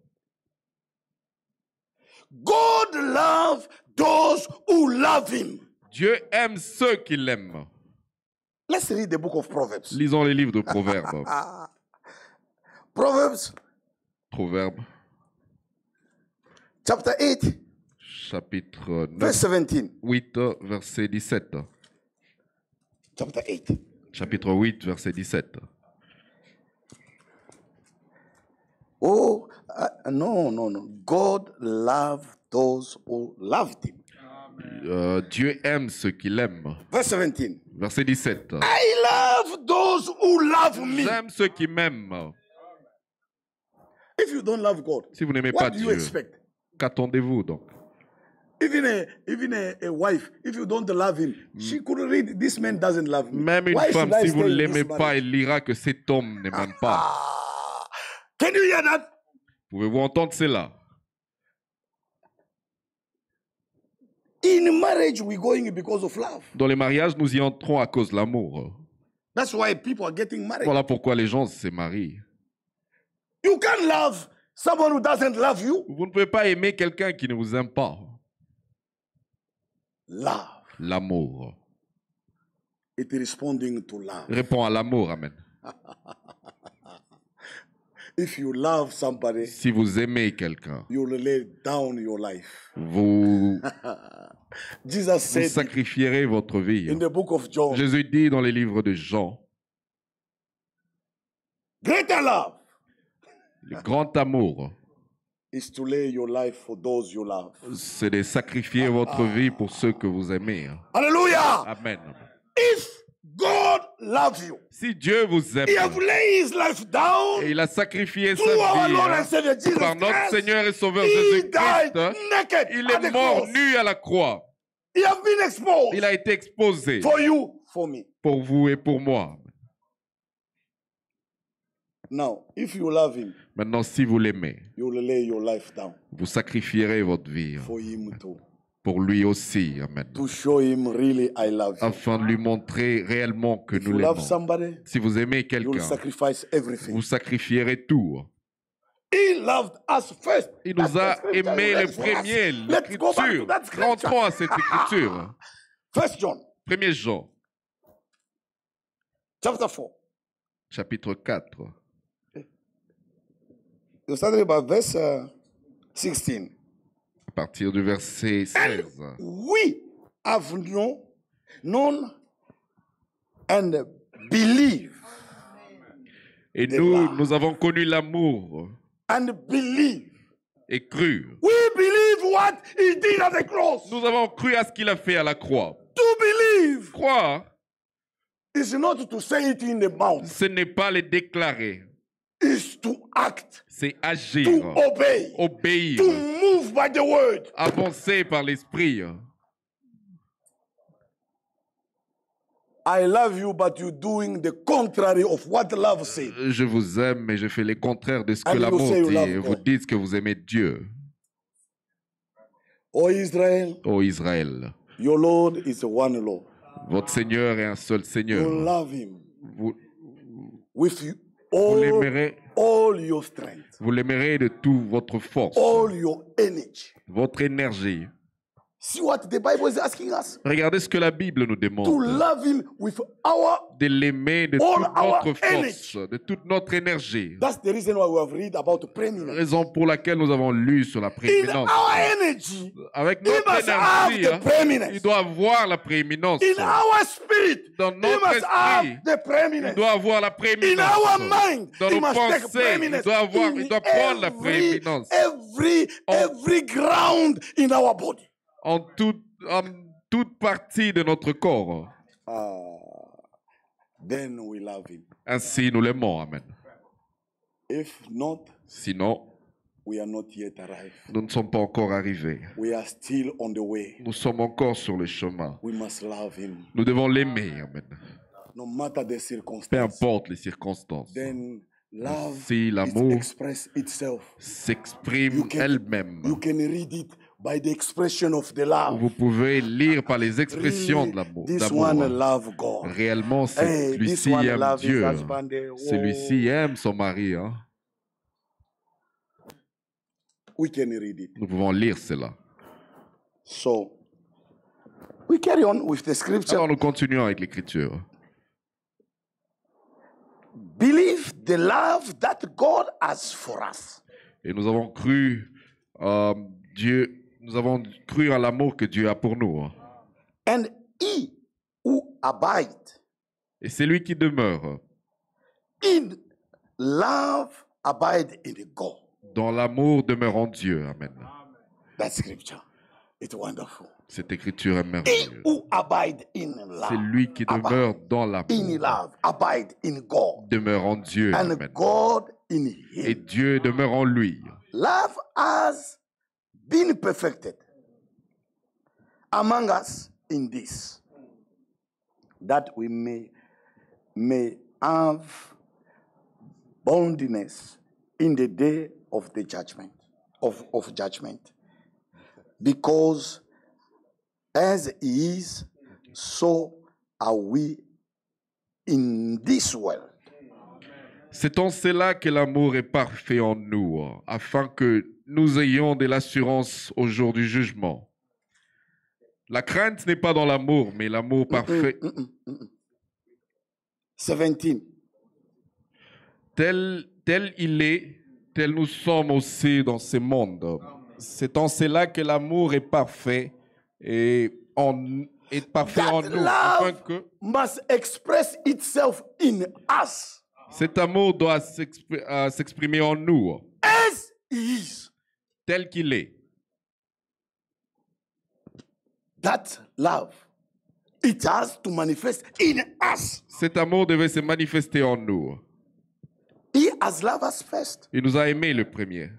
God loves those who love him. Dieu aime ceux qui l'aiment. Let's read the book of Proverbs. Lisons les livres de Proverbes. Proverbs Proverbes chapter 8, chapitre 9, verse 17. 8, verset 17. Chapter 8. Chapitre 8, verset 17. Oh, no. God loved those who loved him. Dieu aime ceux qui l'aiment. Verse 17. Verset 17. I love those who love me. J'aime ceux qui m'aiment. If you don't love God, Si vous n'aimez pas what do you Dieu, expect? qu'attendez-vous donc? Even a wife, if you don't love him, she could read, this man doesn't love me. Même une Why femme, should I si vous stay ne in l'aimez this pas, marriage? elle lira que cet homme ne m'aime pas. Ah. Can you hear that? Pouvez-vous entendre cela? In marriage, we're going because of love. Dans les mariages, nous y entrons à cause de l'amour. That's why people are getting married. Voilà pourquoi les gens se marient. You can't love someone who doesn't love you. Vous ne pouvez pas aimer quelqu'un qui ne vous aime pas. Love. L'amour. It is responding to love. Répond à l'amour, amen. If you love somebody, Si vous aimez quelqu'un, you will lay down your life. vous Jesus said sacrifierez votre vie. in the book of John, Jésus dit dans les livres de Jean, greater love le grand amour, is to lay your life for those you love. c'est de sacrifier votre vie pour ceux que vous aimez. Hallelujah. Amen. If God loves you, Si Dieu vous aime, He have laid His life down et il a sacrifié sa through our vie Lord and Savior Jesus par notre Christ. Seigneur et Sauveur He Jésus-Christ, died naked il at est the mort cross. nu à la croix. He have been exposed Il a été exposé for you, for me. pour vous et pour moi. Now, if you love Him, Maintenant, si vous l'aimez, you will lay your life down vous sacrifierez votre vie for Him too. pour lui aussi. Amen. To show Him really I love you. Afin de lui montrer réellement que If nous you love l'aimons. somebody, Si vous aimez you will quelqu'un, sacrifice everything. vous sacrifierez tout. He loved us first. Il nous a aimés les premiers, Let's go back to l'écriture. that scripture. Rentrons à cette écriture. 1 John 1er Jean, chapter 4. chapitre 4, You started about verse 16. à partir du verset 16. We have known and believe Et nous avons connu l'amour and believe. et cru. We believe what He did at the cross. Nous avons cru à ce qu'il a fait à la croix. To believe Croire, is not to say it in the mouth. ce n'est pas le déclarer, Is to act, c'est agir, to obey, obéir, to move by the word. avancer par l'esprit. I love you, but you're doing the contrary of what love said. Je vous aime, mais je fais le contraire de ce que And you l'amour say you dit. love Et vous God. dites que vous aimez Dieu. O Israel, Ô Israël, your Lord is one Lord. votre Seigneur est un seul You Seigneur. love Him Vous, with you, vous l'aimerez, all your strength, vous l'aimerez de toute votre force, all your energy. votre énergie. See what the Bible is asking us? Regardez ce que la Bible nous To demande. love Him with our. De l'aimer de all toute our notre force, de toute notre énergie. That's the reason why we have read about preeminence. Raison pour laquelle nous avons lu sur la In prééminence. our energy, Avec He notre must have énergie, the il preeminence. doit avoir la prééminence. In our spirit, Dans He notre must have esprit, the il preeminence. doit avoir la In prééminence. our mind, Dans He nos must take pensées, il preeminence. doit avoir, In il doit prendre la every, prééminence. every ground in our body. En toute partie de notre corps. Then we love Him. Ainsi, nous l'aimons. Amen. If not, Sinon, we are not yet arrived. nous ne sommes pas encore arrivés. We are still on the way. Nous sommes encore sur le chemin. We must love Him. Nous devons l'aimer. Amen. No matter the Peu circumstances. importe les circonstances. Then love Si l'amour express itself. s'exprime elle-même. You can read it by the expression of the love. Vous pouvez lire par les expressions de l'amour. This one love God. Réellement, Hey, this celui-ci one aime love his Dieu. husband. Celui-ci aime son mari. Hein? We can read it. Nous pouvons lire cela. So we carry on with the scripture. Alors nous continuons avec l'écriture. Believe the love that God has for us. Et nous avons cru nous avons cru en l'amour que Dieu a pour nous. And he who abide Et c'est lui qui demeure. in love abide in God. Dans l'amour demeure en Dieu. Amen. That scripture, it's wonderful. Cette écriture est He merveilleuse. who abide in love, C'est lui qui demeure dans in l'amour. love, abide in God, Demeure en Dieu. and Amen. God in Et him. Dieu demeure en lui. Love has been perfected among us in this, that we may have boldness in the day of the judgment, of judgment. Because as he is, so are we in this world. C'est en cela que l'amour est parfait en nous, afin que nous ayons de l'assurance au jour du jugement. La crainte n'est pas dans l'amour, mais l'amour parfait. 17. Tel il est, tel nous sommes aussi dans ce monde. C'est en cela que l'amour est parfait et parfait en That nous, afin love que must express itself in us cet amour doit s'exprimer en nous, as he is. tel qu'il est. That love, it has to manifest in us. Cet amour devait se manifester en nous. He has loved us first. Il nous a aimés le premier.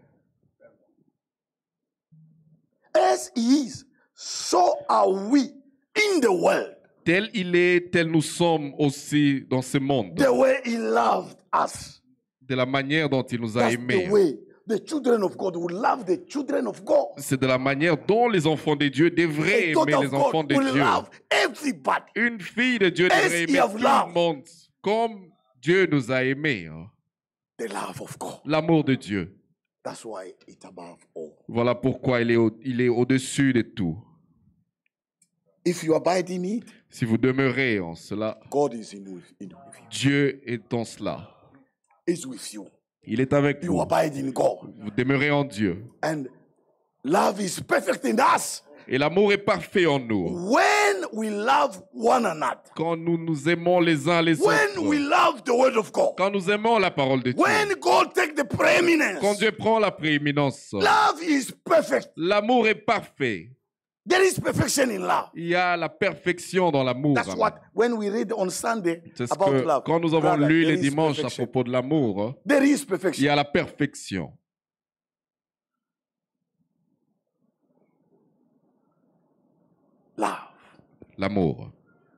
As he is, so are we in the world. Tel il est, tel nous sommes aussi dans ce monde. The way he loved us. De la manière dont il nous a That's aimés. the way the children of God will love the children of God. C'est de la manière dont les enfants de Dieu devraient A daughter aimer of les enfants God de will Dieu. love everybody. Une fille de Dieu As devrait he aimer have tout loved. le monde comme Dieu nous a aimés. The love of God. L'amour de Dieu. That's why it's above all. Voilà pourquoi il est au-dessus de tout. If you abide in it, Si vous demeurez en cela, God is in with you. Dieu est en cela. Is with you. Il est avec You vous. abide in God. Vous demeurez en Dieu. And love is perfect in us. Et l'amour est parfait en nous. When we love one another. Quand nous nous aimons les uns les When we autres. love the word of God. Quand nous aimons la parole de Dieu. When God takes the preeminence. Quand Dieu prend la prééminence. Love is perfect. L'amour est parfait. There is perfection in love. Il y a la perfection dans l'amour. That's what, when we read on Sunday C'est ce about que, love, quand nous avons brother, lu there les is dimanches à perfection. propos de l'amour, There is il perfection. y a la perfection. Love. L'amour.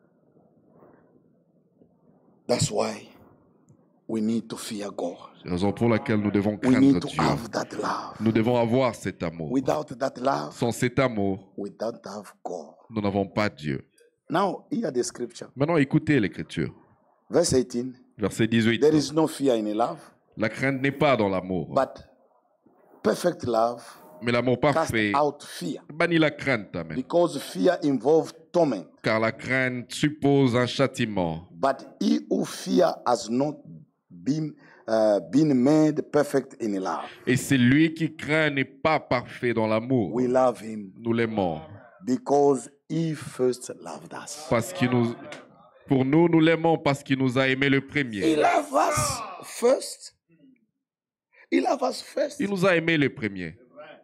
That's why we need to fear God. C'est la raison pour laquelle nous devons We craindre need to Dieu. have that love. Nous devons avoir cet amour. Without that love, Sans cet amour, we don't have God. nous n'avons pas Dieu. Now, hear the scripture. Maintenant, écoutez l'Écriture. Verse 18. Verset 18. There is no fear in love, La crainte n'est pas dans l'amour, but perfect love mais l'amour casts parfait out fear, bannit la crainte. Amen. because fear involves torment. Car la crainte suppose un châtiment. But he who fear has not been made perfect in love. Et celui qui craint n'est pas parfait dans l'amour. We love him Nous l'aimons. because he first loved us. Parce qu'il nous, pour nous, nous l'aimons parce qu'il nous a aimés le He premier. loved us first. He loved us first. Il nous a aimés le premier.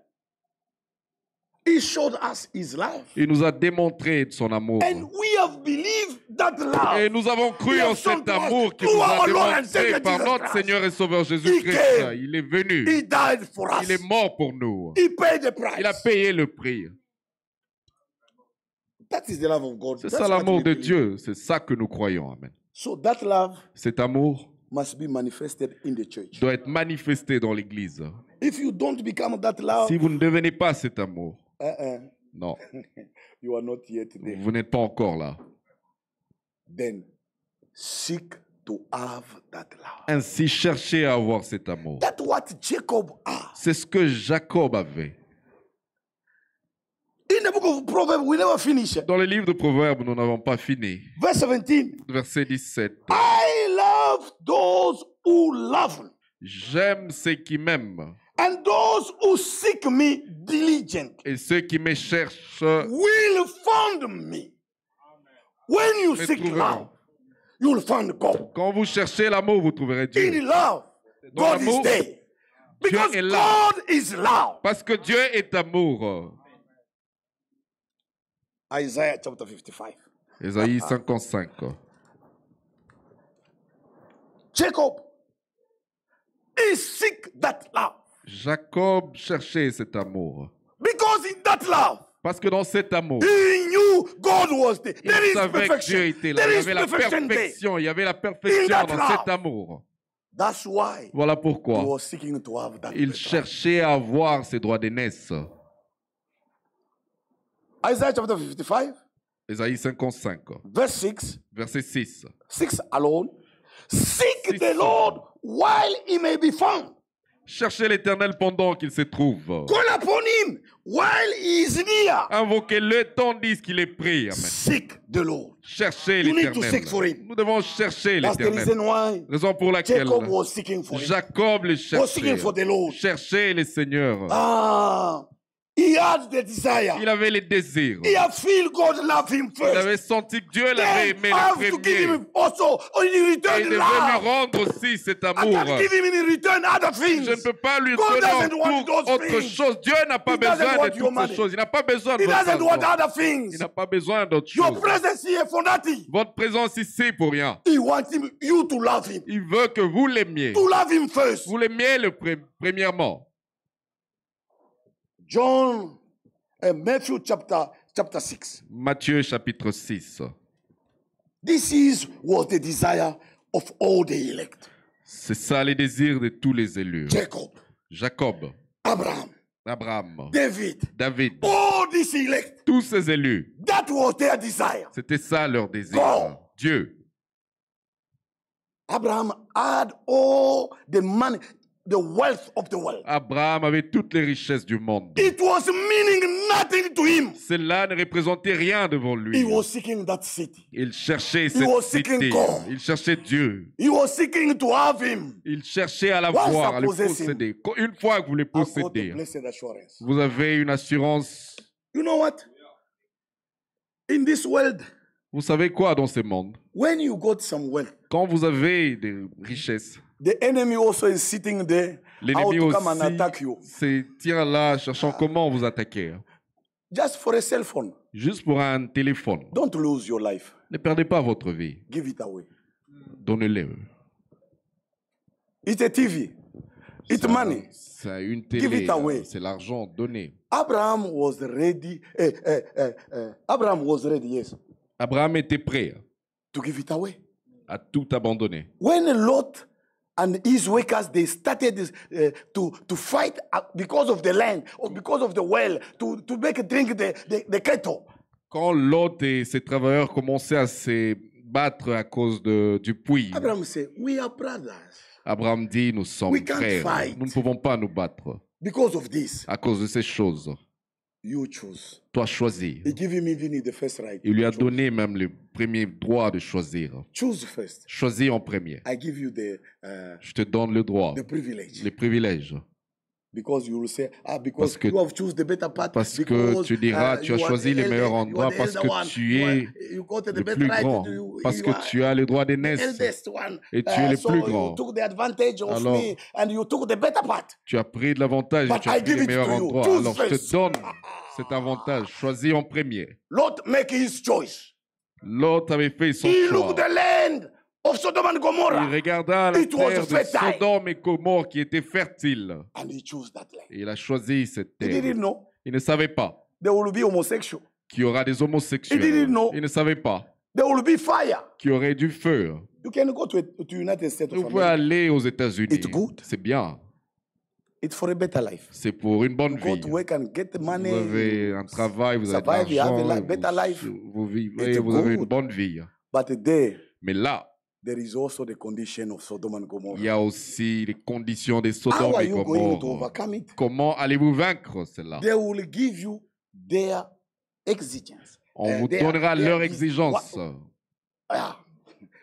He showed us his love. Il nous a démontré son amour. And we have believed that love. Et nous avons cru He en has shown cet to us amour qu'il through nous a our Lord and démontré Savior par Jesus notre Christ. Seigneur et Sauveur He Jésus-Christ. came. Il est venu. He died for us. Il est mort pour nous. He paid the price. Il a payé le prix. That is the love of God. C'est That's ça what l'amour we de believe. Dieu. C'est ça que nous croyons. Amen. So that love Cet amour must be manifested in the church. doit être manifesté dans l'Église. If you don't become that love, Si vous ne devenez pas cet amour, uh-uh, non, you are not yet there. vous n'êtes pas encore là. Then seek to have that love. Ainsi, cherchez à avoir cet amour. That's what Jacob had. C'est ce que Jacob avait. In the book of Proverbs, we never finish. Dans le livre de Proverbes, nous n'avons pas fini. Verse 17. Verset 17. I love those who love me. J'aime ceux qui m'aiment. And those who seek me diligently Et ceux qui me cherchent will find me. When you me seek love, trouveront. you will find God. Quand vous cherchez l'amour, vous trouverez In Dieu. love, Dans God is l'amour, there. Dieu Because est là. God is love. Parce que Dieu est amour. Isaiah chapter 55. Ésaïe 55. Jacob, he seek that love. Jacob cherchait cet amour. Because in that love, Parce que dans cet amour, he knew God was there. il There is savait que Dieu perfection. était là. There Il y is avait la perfection there. perfection. Il y avait la perfection that dans love. cet amour. That's why Voilà he pourquoi was seeking to have that. il birthright. cherchait à avoir ses droits d'aînesse. Isaiah chapter 55, Ésaïe 55, verse 6. verset 6. 6 alone. Seek Six. the Lord while he may be found. Cherchez l'Éternel pendant qu'il se trouve. Call upon him while he is near. Invoquez-le tandis qu'il est prêt. Amen. Seek the Lord. Cherchez You need to seek for l'Éternel. him. Nous devons chercher That's the l'Éternel. reason why Raison pour laquelle Jacob was seeking for him. Jacob le Was seeking cherchait. for the Lord. Cherchez le Seigneur. He had the desire. Il avait les désirs. He had feel God love him Il first. avait senti que Dieu l'avait Then aimé I have le to give premier. him also in Et return il devait lui love. rendre aussi cet I amour. can give him in return other things. Je ne peux pas lui God donner en doesn't want retour those autre things. chose. Dieu n'a pas He doesn't besoin want de your toutes money. ces choses. Il n'a pas besoin de He votre doesn't want argent. other things. Il n'a pas besoin d'autre Your chose. presence here for nothing. Votre présence ici pour rien. He wants you to love him. Il veut que vous l'aimiez. To love him first. Vous l'aimiez premièrement. Matthew chapter 6. Matthieu chapitre 6. This was the desire of all the elect. C'est ça les désirs de tous les élus. Jacob, Jacob, Abraham, Abraham, David, David, all these elect. tous ces élus. That was their desire. C'était ça leur désir. God. Dieu. Abraham had all the money, the wealth of the world. Abraham avait toutes les richesses du monde. It was meaning nothing to him. Cela ne représentait rien devant lui. He was seeking that city. Il cherchait was cette seeking cité. God. Il cherchait Dieu. He was seeking to have him. Il cherchait à Once l'avoir, à I le possess him, posséder. Une fois que vous le I've got the possédez, blessed assurance. vous avez une assurance. You know what? In this world, Vous savez quoi dans ce monde? when you got some wealth, Quand vous avez des richesses, the enemy also is sitting there how l'ennemi to come and attack aussi you. se tient là cherchant comment vous attaquer. Just for a cell phone. Juste pour un téléphone. Don't lose your life. Ne perdez pas votre vie. Give it away. Donnez-le. It's a TV. It's money. C'est une Give télé. it away. C'est l'argent donné. Abraham was ready. Abraham was ready, yes, Abraham était prêt to give it away. à tout abandonner. When Lot and his workers, they started to fight because of the land or because of the well, to make drink the cattle. Quand Lot et ses travailleurs commençaient à se battre à cause du puits, Abraham said, we are brothers. Abraham dit, nous sommes We can't frères. fight. Nous ne pouvons pas nous battre Because of this, à cause de ces choses. you choose. Toi, choisis. He gave him even the first right. Il lui a Choose. donné même le premier droit de choisir. Choose first. Choisis en premier. I give you Je te donne le droit, the privilege. les privilèges. Because you will say, because Parce que- you have choose the better part. parce que because, tu diras, tu as you are choisi the les elder, meilleurs you are endroits, the parce elder que one, tu es you got the le better plus right, grand, parce you que are tu as les droits the d'aînesse. eldest one. Et tu es le so plus you grand. took the advantage of Alors, me and you took the better part. Tu as pris de l'avantage et But tu as I pris give les it meilleurs to you. endroits. Choose Alors je te first. donne cet avantage. Choisis en premier. Lot make his choice. L'autre avait fait son He choix. looked the land of Sodom and Il Gomorrah regarda la It was terre de fertile. Sodome et Gomorrhe qui était fertile. and he chose that land. Et il a choisi cette He terre. didn't know Il ne savait pas there will be homosexual. qu'il y aura des He homosexuels. didn't know. Il ne savait pas There will be fire. qu'il y aurait du feu. You can go to United States Vous of pouvez America. aller aux États-Unis. It's good. C'est bien. It's for a better life. C'est pour une bonne You go vie. to work and get the money. Vous avez un travail, vous avez de survive, you have a l'argent, better life. vous vivez, It's vous avez une good. bonne vie. But there, Mais là, there is also the condition of Sodom and il y Gomorrah. a aussi les conditions des How Sodome are et you going to Gomorre. overcome it? Comment allez-vous vaincre cela? They will give you their exigence. On vous their- donnera their leur is- exigence. Ah.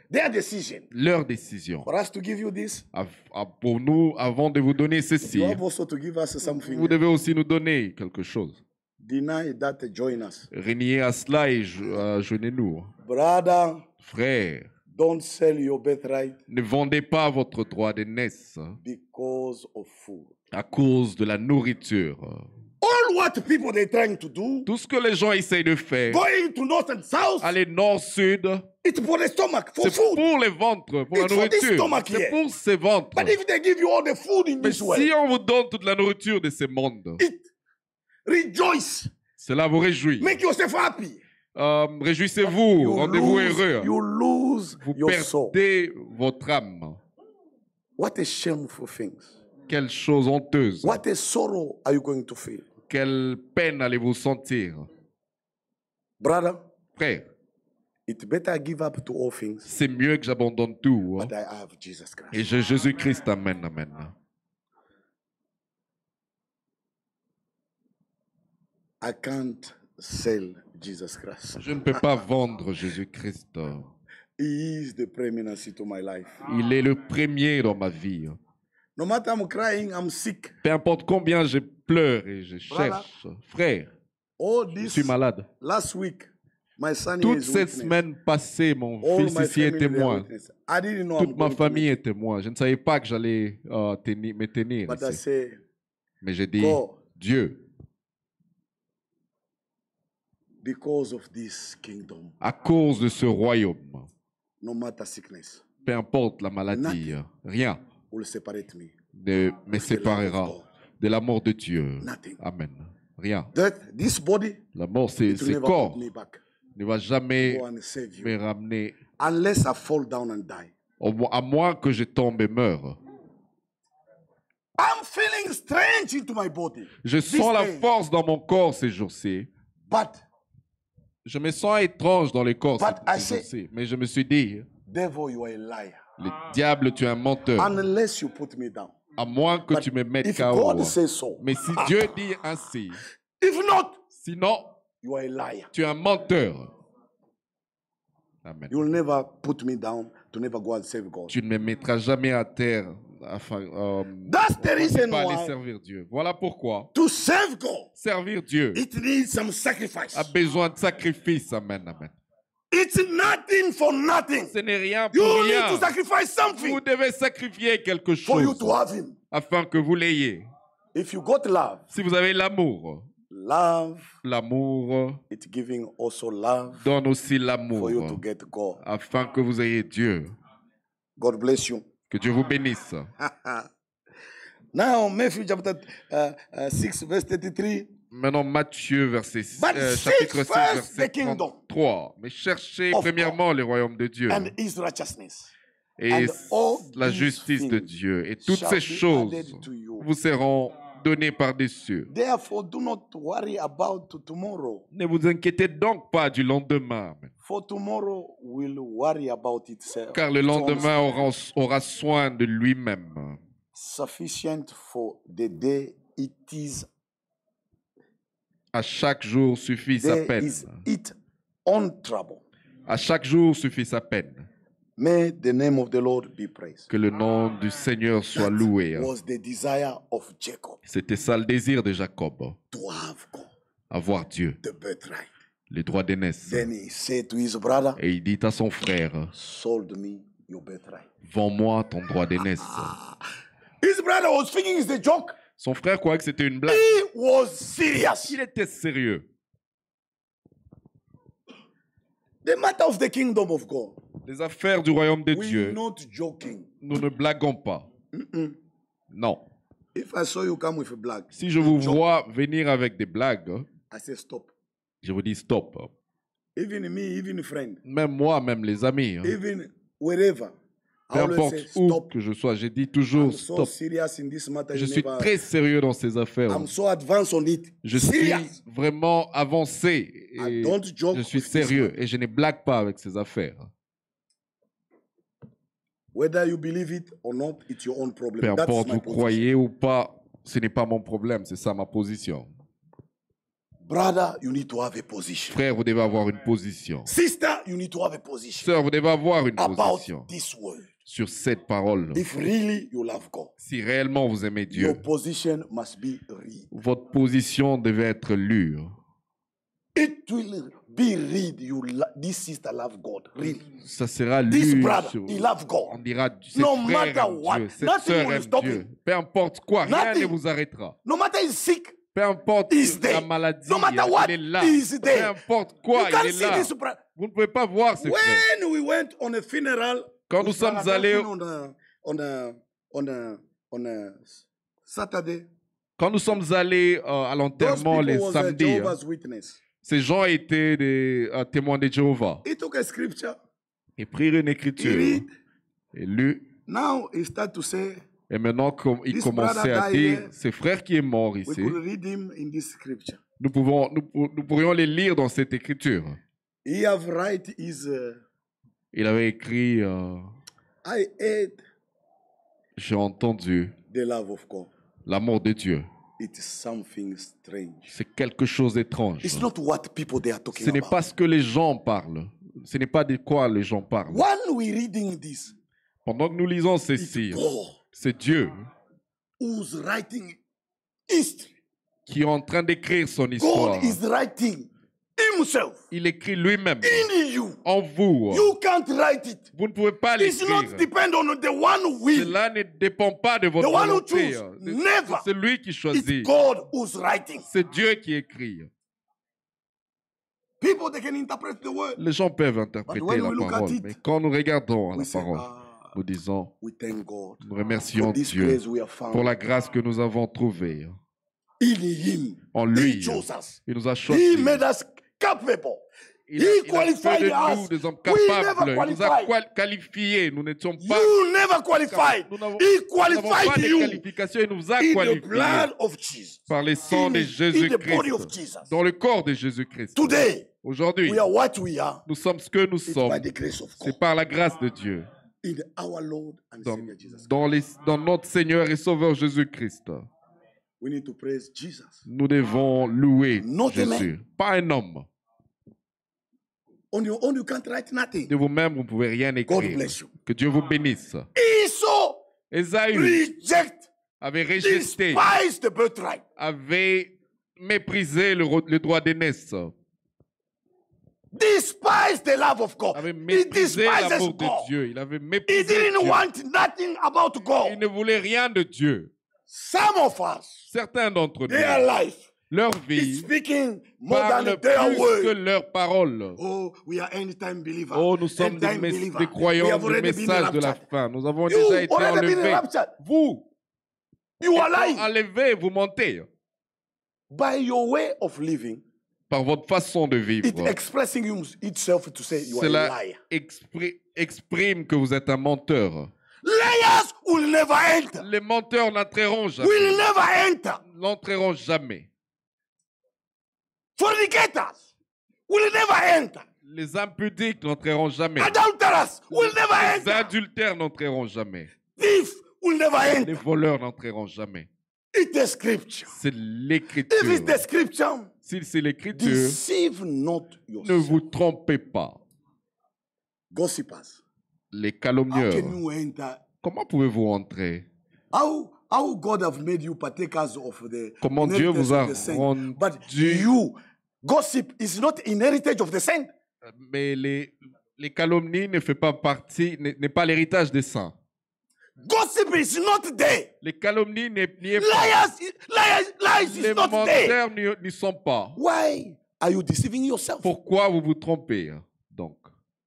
their decision. Leur décision. For us to give you this, Pour nous, avant de vous donner ceci, you have also to give us something. vous devez aussi nous donner quelque chose. Deny that, join us. Reniez à cela et joignez-nous. Brother, Frères, don't sell your birthright ne vendez pas votre droit d'aînesse because of food. à cause de la nourriture. All what people they're trying to do, Tout ce que les gens essayent de faire, going to north and south, aller nord-sud, it's for the stomach, for c'est food. pour les ventres, pour la It's for this nourriture. stomach C'est here. pour ces ventres. But if they give you all the food in Mais this way, si on vous donne toute la nourriture de ces mondes, rejoice. cela vous réjouit. Make yourself happy. Réjouissez-vous, You rendez-vous lose, heureux. you lose Vous your soul. perdez votre âme. What a shameful thing. Quelle chose honteuse. What a sorrow are you going to feel? Quelle peine allez-vous sentir? Brother, Frère, it's better give up to all things, c'est mieux que j'abandonne tout. but I have Jesus Christ. Et j'ai Jésus-Christ. Amen, amen. I can't sell Jesus Christ. Je ne peux pas vendre Jésus-Christ. He is the preeminency to my life. Il est le premier dans ma vie. No matter I'm crying, I'm sick. Peu importe combien je pleure et je cherche. Frère, All je this suis malade. last week, my son Toute is cette witness. semaine passée, mon All fils my ici est family they are témoin. witness. I didn't know Toute I'm ma going to famille make est témoin. Je ne savais pas que j'allais me tenir it. But I ici. say, Mais j'ai dit, God, Dieu, because of this kingdom, à cause de ce royaume, no matter sickness, peu importe la maladie, rien will separate me. ne me séparera de l'amour de Dieu. Nothing. Amen. Rien. This body, La mort, it will ce never corps put me back. ne va jamais Go and save you. me ramener, Unless I fall down and die. à moins que je tombe et meure. I'm feeling strange into my body. Je This sens la day. force dans mon corps ces jours-ci. But Je me sens étrange dans le corps But I ces say- jours-ci. Mais je me suis dit, devil, you are a liar. le diable, tu es un menteur. Unless you put me down. À moins que But tu me mettes if KO. God says so, Mais si Dieu dit ainsi, if not, sinon, you are a liar. tu es un menteur. Amen. You will never put me down to never go and save God. Tu ne me mettras jamais à terre afin That's the reason pas aller why servir Dieu. Voilà pourquoi to save God, servir Dieu it needs some sacrifice. a besoin de sacrifice. Amen, amen. It's nothing for nothing. Ce n'est rien pour You need rien. to sacrifice Vous something devez sacrifier quelque for you chose to have Him. afin que vous l'ayez. If you got love, Si vous avez l'amour, l'amour it's giving also love donne aussi for l'amour you to get God. afin que vous ayez Dieu. God bless you. Que Dieu vous bénisse. Now, Matthew chapter 6, verse 33. Maintenant, Matthieu, But chapitre seek 6, first verset the kingdom 33. Mais cherchez of premièrement le royaume de Dieu and His righteousness, et and all la these justice de things Dieu. Et toutes shall ces be choses added to you. vous seront données par-dessus. Therefore, do not worry about tomorrow, Ne vous inquiétez donc pas du lendemain, for tomorrow will worry about itself. car le Its own lendemain aura soin de lui-même. sufficient for the day it is. À chaque jour suffit sa There peine. is its own trouble. À chaque jour suffit sa peine. May the name of the Lord be praised. Que le nom du Seigneur soit loué. Was the desire of Jacob C'était ça le désir de Jacob, to have God, avoir Dieu, the birthright. les droits d'aînesse. Then he said to his brother, Et il dit à son frère, sold me your birthright. vends-moi ton droit d'aînesse. His brother was thinking it's a joke. Son frère croyait que c'était une blague. He was serious. Il était sérieux. The matter of the kingdom of God. Les affaires du royaume de We're Dieu, not joking. nous ne blaguons pas. Non. If I saw you come with a blague, Si je vous vois venir avec des blagues, I say stop. je vous dis stop. Even me, even friend, Même moi, même les amis, even wherever. I peu always importe say où stop. que je sois, je dis toujours I'm so stop. serious in this matter. Je you suis never- très sérieux dans ces affaires. I'm so advanced on it. Je suis Serious. vraiment avancé I et don't joke je suis with this sérieux matter. et je ne blague pas avec ces affaires. Whether you believe it or not, it's your own problem. Peu That's importe my vous position. croyez ou pas, ce n'est pas mon problème, c'est ça ma position. Brother, you need to have a position. Frère, vous devez avoir une position. Sister, you need to have a position Sœur, vous devez avoir une about position this word. sur cette parole. If really you love God, Si réellement vous aimez Dieu, your position must be read. votre position devait être lue. It will be read. This sister love God. Read. Ça sera This lu. brother, sur- he love On God. dira, cette No frère matter aime what, Dieu, cette nothing sœur will aime stop Dieu. him. Peu importe quoi, rien Nothing. ne vous arrêtera. No matter he's sick, Peu importe He's la there. maladie, No matter what, il est là. he's Peu there. importe quoi, you il can't est see là. this brother. Vous ne pouvez pas voir ce frère. When we went on a funeral, Quand nous with sommes Brother allés, Delphine on a Saturday, quand nous sommes allés à those l'enterrement people les was samedis, Jehovah's Witness. ces gens étaient des témoins de Jéhovah. He took a scripture, Ils prirent une he écriture read. et lu. Now he start to say, Et maintenant, il This commençait brother à died dire, here. ce frère qui est mort we ici, could read him in this scripture. nous pourrions les lire dans cette écriture. He have write his, Il avait écrit, I hate j'ai entendu the love of God. l'amour de Dieu. It is something strange. C'est quelque chose d'étrange. It's not what people they are talking Ce n'est about. pas ce que les gens parlent. Ce n'est pas de quoi les gens parlent. When we reading this, Pendant que nous lisons it's ceci, God c'est Dieu who's writing history. qui est en train d'écrire son histoire. God is writing himself Il écrit lui-même in you. en vous. You can't write it. Vous ne pouvez pas It's not l'écrire. depend on the one who will. Cela ne dépend pas de votre The one who volonté. choose. Never. C'est lui qui It's choisit. God who's writing. C'est Dieu qui écrit. People they can interpret the word. Les gens peuvent But interpréter when la we look at parole, it, mais quand nous regardons We la say, parole, nous disons, we thank God nous remercions for this Dieu grace we have found. pour la grâce que nous avons trouvée In Him, en He lui. chose us. Il nous a He choisis. made us capable. Il He a fait qualified de us. nous des hommes We capables. never Il nous a qualified. qualifiés. Nous n'étions pas. You never qualified. Nous n'avons He nous n'avons pas qualified de you qualifications. Il nous a in the qualifiés blood of Jesus. par les sangs de In the body of Jésus-Christ, Jesus. dans le corps de Jésus-Christ. Today, Aujourd'hui, we are what we are. nous sommes ce que nous It's sommes. by the grace of God. C'est par la grâce de Dieu, In our Lord and dans, Savior Jesus. dans notre Seigneur et Sauveur Jésus-Christ. We need to praise Jesus. Nous devons louer Not a man. Jésus, pas un homme. On your own, you can't write nothing. De vous-même, vous ne pouvez rien God écrire. bless you. Que Dieu vous bénisse. Esau Ésaü reject, avait rejeté, despise the birthright. avait méprisé le droit d'aînesse, Despise the love of God. avait He méprisé despises l'amour God. de Dieu. Il avait He méprisé didn't Dieu. want nothing about Il God. ne voulait rien de Dieu. Some of us, Certains d'entre their nous, life leur is vie speaking more parle than their plus que word. leurs paroles. Oh, we are end-time believers. Oh, nous sommes End-time believer. des We croyants have du already been message de la raptured. fin. Nous avons You déjà été already been enlevés. raptured. Vous, You are étant lying. enlevés, vous mentez By your way of living, par votre façon de it vivre. expressing itself to say you are a Cela liar. exprime que vous êtes un menteur. Liars will never enter. Les menteurs n'entreront Will jamais. never enter. N'entreront jamais. Fornicators will never enter. Les impudiques n'entreront jamais. Adulterers will never Les enter. adultères n'entreront jamais. Thief will never Les enter. voleurs n'entreront jamais. It's the scripture. C'est If it's l'écriture. the scripture, Si c'est l'écriture, deceive not ne yourself. vous trompez pas. Gossipers. Les How calomnieurs, can you enter? comment pouvez-vous entrer? How God have made you partakers of the Comment Dieu inheritance vous a of the saint. rendu- But you, gossip is not inheritance of the saint. Mais les calomnies ne font pas partie, n'est pas l'héritage des saints. Gossip is not there. Les calomnies n'y est pas. Lies Les is not there. menteurs n'y sont pas. Why are you deceiving yourself? Pourquoi vous vous trompez donc?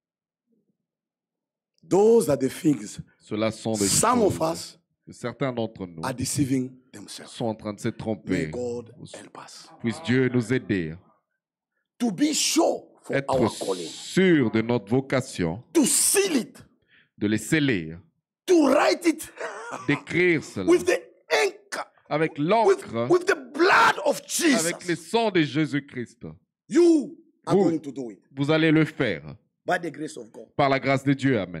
Those are the things Cela sont des some of choses us que certains d'entre nous are deceiving themselves. sont en train de se May tromper. God help us. Puisse Dieu nous aider To be sure for à our être calling. sûr de notre vocation, To seal it. de les sceller, To write it d'écrire cela with the ink. avec With, l'encre, with the blood of avec le Jesus. sang de Jésus-Christ. You are Vous. going to do it. Vous allez le faire By the grace of God. par la grâce de Dieu. Amen.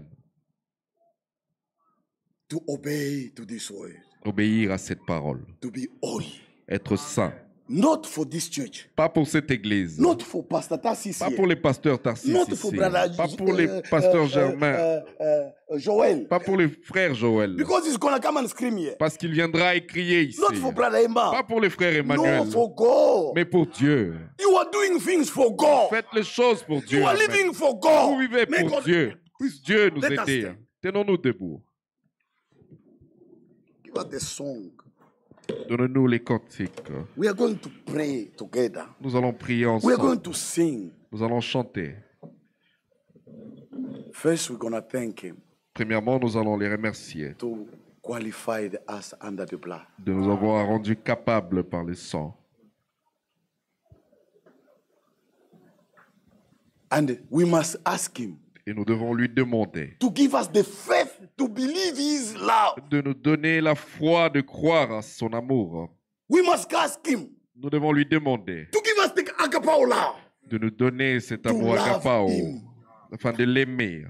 To obey to this word. Obéir à cette parole, To be holy. être saint, Not for this church. Pas pour cette église. Not for Pastor Tarsis. Pas pour les pasteurs Tarsis Not ici. for Brother Pas pour les pasteurs Germain. Joel. Pas pour les frères Joël. Because he's gonna come and scream here. Parce qu'il viendra et crier ici. Not for Brother Emma. Pas pour les frères Emmanuel. No, for God. Mais pour Dieu. You are doing things for God. Faites les choses pour Dieu. You are Amen. living for God. Vous vivez May pour God- Dieu. Puisse Dieu nous Let us aider. stand. Tenons-nous debout. Give us the song. Donnez-nous les cantiques. We are going to pray together. Nous allons prier We are going ensemble. to sing. Nous allons chanter. First, we're gonna thank Him Premièrement, nous allons les remercier to qualify us under the blood. de nous avoir rendus capables par le sang. And we must ask Him Et nous devons lui demander to give us the faith to believe His love. de nous donner la foi de croire à son amour. We must ask Him Nous devons lui demander to give us the agapao love. de nous donner cet To amour love agapao, him. afin de l'aimer.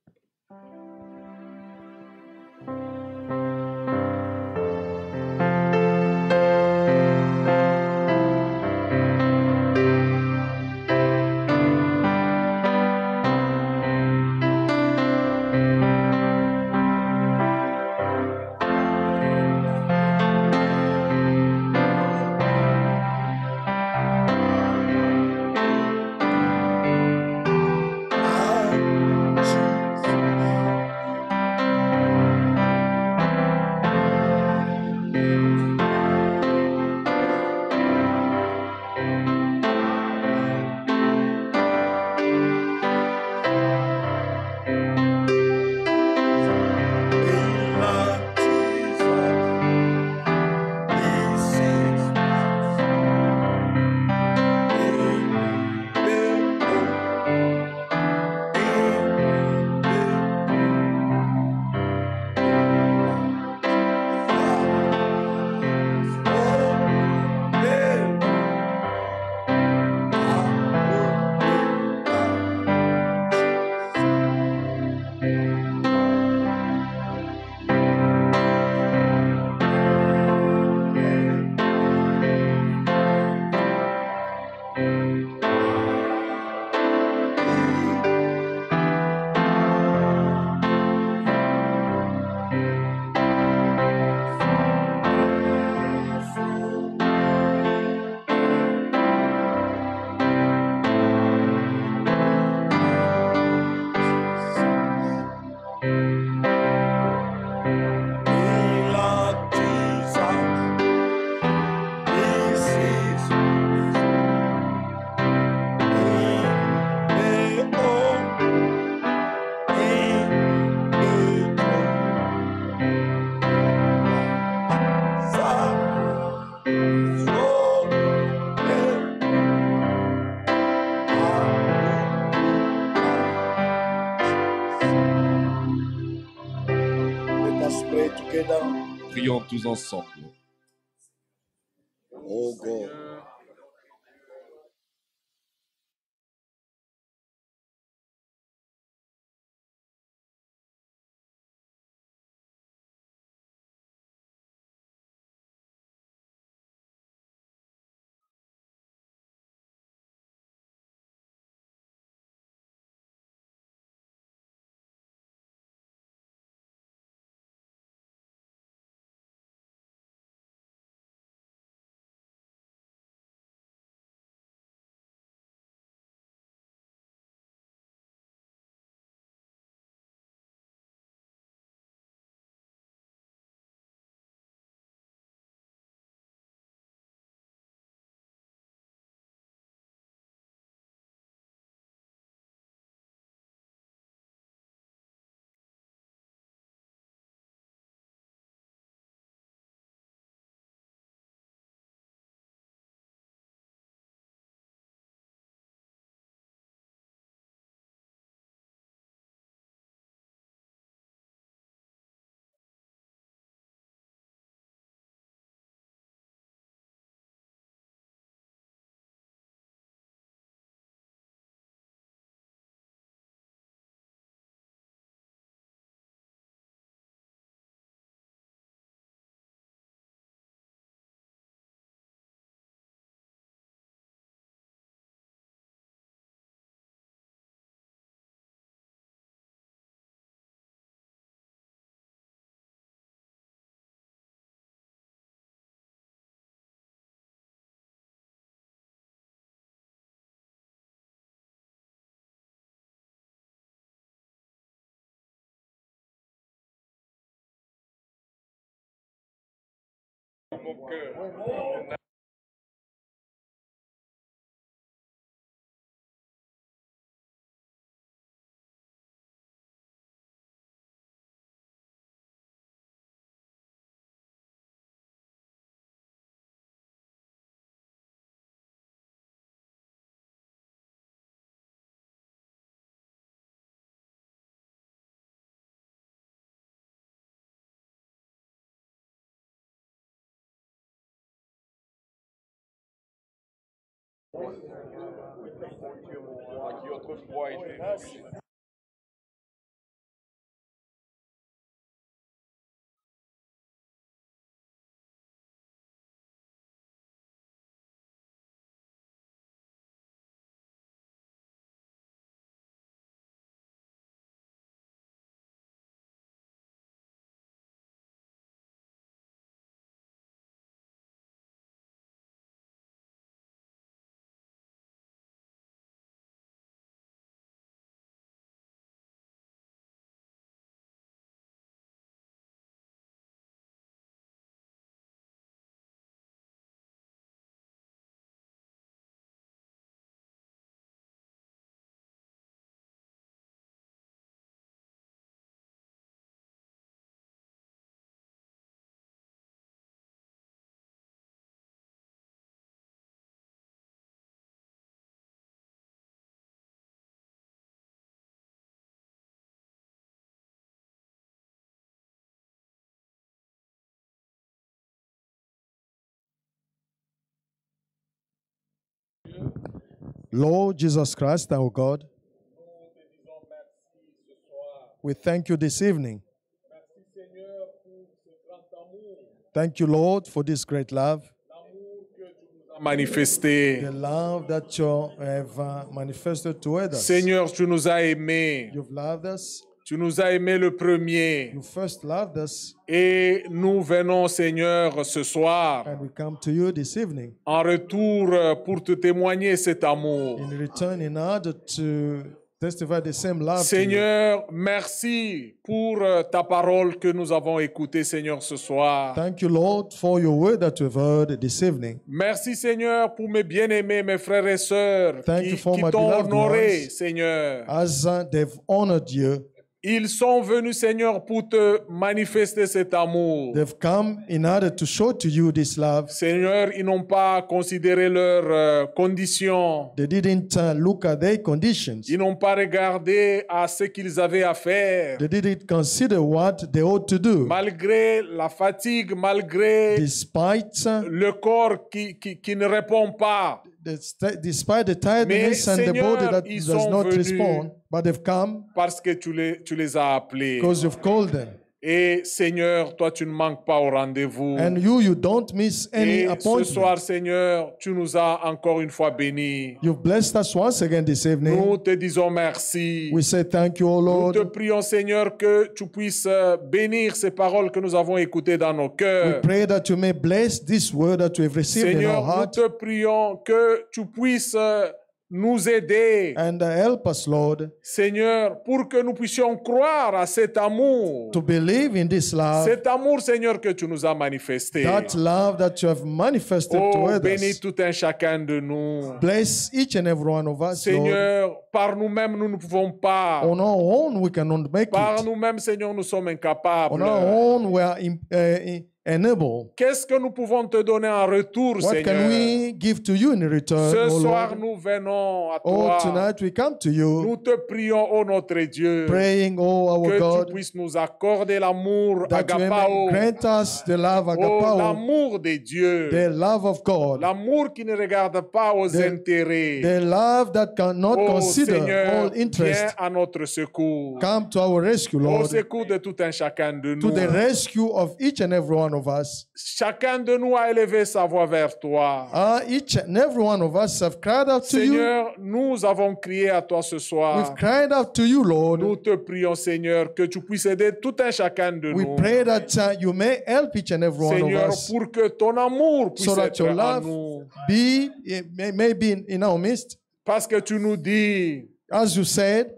Let us pray together. Prions tous ensemble. Oh God. mon cœur. Qui autrefois était. Lord Jesus Christ, our God, we thank you this evening. Thank you, Lord, for this great love, Manifesté. the love that you have manifested toward us. Seigneur, tu nous as aimés. You've loved us. Tu nous as aimés le premier. You first loved us, Et nous venons, Seigneur, ce soir, and we come to you this evening en retour pour te témoigner cet amour. in return in order to testify the same love to you. Seigneur, merci pour ta parole que nous avons écoutée, Seigneur, ce soir. Thank you, Lord, for your word that we've heard this evening. Merci, Seigneur, pour mes bien-aimés, mes frères et sœurs Thank qui you for qui my t'ont beloved honoré, ones. Seigneur. As they've honored you, Ils sont venus, Seigneur, pour te manifester cet amour. they've come in order to show to you this love. Seigneur, ils n'ont pas considéré leurs conditions. They didn't look at their conditions. Ils n'ont pas regardé à ce qu'ils avaient à faire. They didn't consider what they ought to do. Malgré la fatigue, malgré Despite le corps qui ne répond pas. despite the tiredness Mais, and the Seigneur, body that ils does sont not venus respond, but they've come Parce que tu les as appelés. because you've called them. Et Seigneur, toi, tu ne manques pas au rendez-vous. And you don't miss any Et ce appointment. soir, Seigneur, tu nous as encore une fois bénis. You've blessed us once again this evening. Nous te disons merci. We say thank you, O Nous te Lord. prions, Seigneur, que tu puisses bénir ces paroles que nous avons écoutées dans nos We cœurs. pray that you may bless this word that we have received in our Seigneur, nous heart te prions que tu puisses nous aider, and help us, Lord, Seigneur, pour que nous puissions croire à cet amour. to believe in this love, Cet amour, Seigneur, que tu nous as manifesté. that love that you have manifested Oh, toward bénis us. tout un chacun de nous. Bless each and every one of us, Lord. Seigneur, par nous-mêmes, nous ne pouvons pas. On our own, we cannot make Par it. nous-mêmes, Seigneur, nous sommes incapables. On our own, we are unable. Qu'est-ce que nous pouvons te donner en retour, What can Seigneur? we give to you in return, Ce O soir, Lord? nous venons à Oh, toi. tonight we come to Nous you, te prions, ô notre Dieu, praying, oh our que tu God, puisses nous accorder l'amour that you may agapao. grant us the love Oh, agapao, l'amour de Dieu. the love of God, L'amour qui ne regarde pas aux intérêts. the love that cannot Oh, consider Seigneur, all viens interest. à notre secours. Come to our rescue, Au Lord, secours de tout un chacun de to nous. the rescue of each and every one of us. Chacun de nous a élevé sa voix vers toi. Each and every one of us have cried out to you. Seigneur, nous avons crié à toi ce We've soir. cried out to you, Nous Lord. te prions, Seigneur, que tu puisses aider tout un chacun de We nous. pray that you may help each and every one of Seigneur, us pour que ton amour puisse so that être your en love nous. may be in our midst. Parce que tu nous dis, As you said,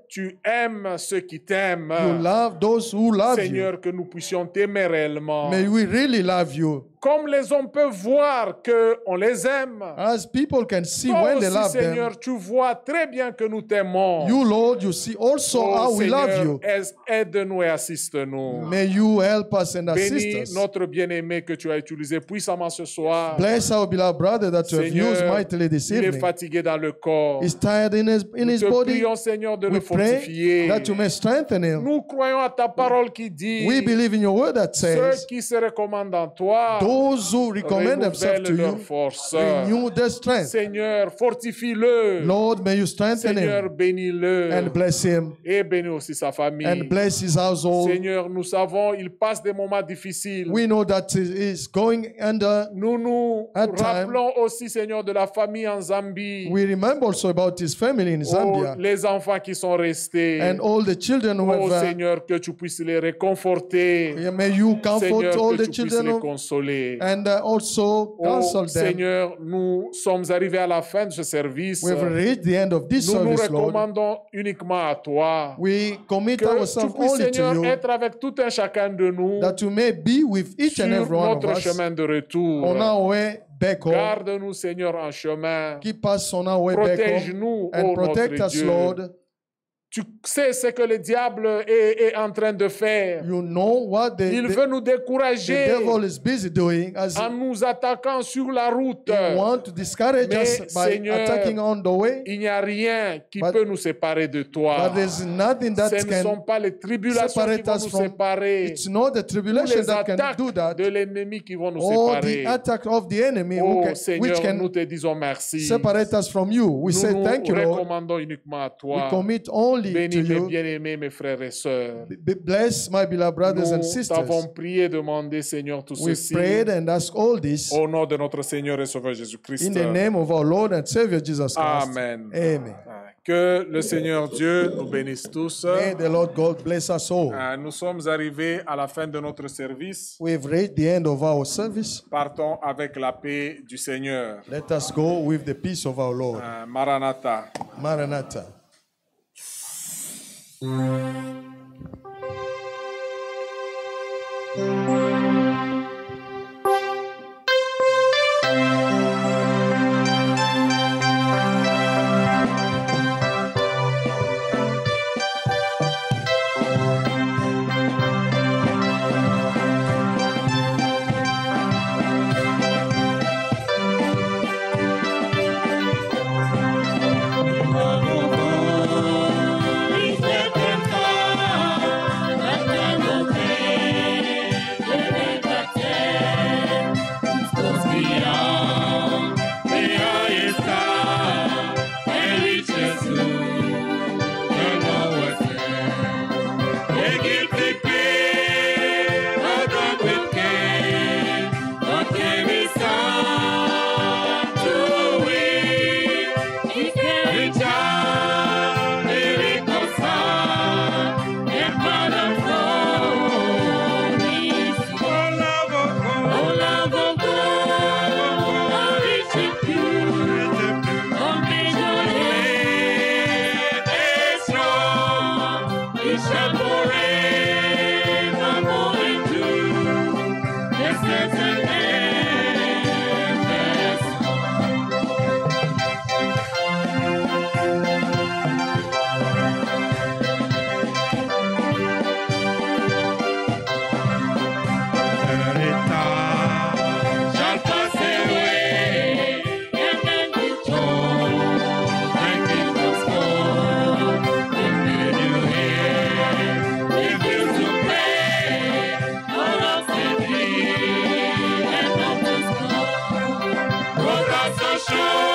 tu aimes ceux qui t'aiment. You love those who love you. Seigneur, que nous puissions t'aimer réellement. May we really love you. Comme les hommes peuvent voir qu'on les aime. As people can see Toi when aussi, they love Seigneur, them. tu vois très bien que nous t'aimons. You, Lord, you see also Oh, how we love Seigneur, you. aide-nous et assiste-nous. May you help us and assist Bénis us. notre bien-aimé que tu as utilisé puissamment ce soir. Bless our beloved brother that you have used Seigneur, mightily this il est evening. fatigué dans le corps. He's tired in his Nous te body. prions, Seigneur, de We le pray fortifier. that you may strengthen him. Nous croyons à ta parole qui dit We believe in your word that ceux says, qui se recommandent en toi those who recommend themselves to renouvellent leur you, force. renew their strength. Seigneur, fortifie-le. Lord, may you strengthen Seigneur, him bénis-le. and bless him Et bénis aussi sa famille. and bless his household. Seigneur, nous savons, il passe des moments difficiles. We know that he is going under. Nous nous At time, rappelons aussi, Seigneur, de la famille en Zambie. We remember also about his family in Oh, Zambia les enfants qui sont restés. and all the children who Oh, have. Seigneur, que tu puisses les réconforter. May you comfort Seigneur, all que the tu puisses les children consoler. and also Oh, counsel them. Seigneur, nous sommes arrivés à la fin de ce service. We've reached the end of this Nous nous service, Lord. recommandons uniquement à toi. We commit Que tu ourselves puisses, only to Seigneur, you, être avec tout un chacun de nous that you may be with each sur and every one of notre us chemin de retour. on our way back home. Garde-nous, Seigneur, en chemin. Keep us on our way back home Protège-nous, and oh protect notre us, Dieu. Lord. Tu sais ce que le diable est en train de faire. You know what Il veut nous the décourager devil is busy doing as en nous attaquant sur la route. he want to discourage Mais, us by Seigneur, attacking on the way. Il n'y a rien qui But- peut nous séparer de toi. But there's nothing that Ce ne sont can pas les tribulations qui separate vont us nous from. séparer. It's not the Ou tribulation les that can attaques do that, de l'ennemi qui vont nous or the séparer. attack of the enemy Oh which Seigneur, can nous te disons merci. separate us from you. We Nous say nous thank you, Lord. recommandons uniquement à We toi. commit only to Bénis mes you. bien-aimés, mes frères et sœurs. Bless my beloved brothers and Nous sisters. t'avons prié, demandé, Seigneur, tout We ceci. prayed and asked all this Au nom de notre Seigneur et Sauveur Jésus-Christ. in the name of our Lord and Savior Jesus Christ. Amen. Amen. Que le Seigneur Dieu nous bénisse tous. May the Lord God bless us all. Nous sommes arrivés à la fin de notre service. We've reached the end of our service. Partons avec la paix du Seigneur. Let us go with the peace of our Lord. Maranatha. Maranatha. Show.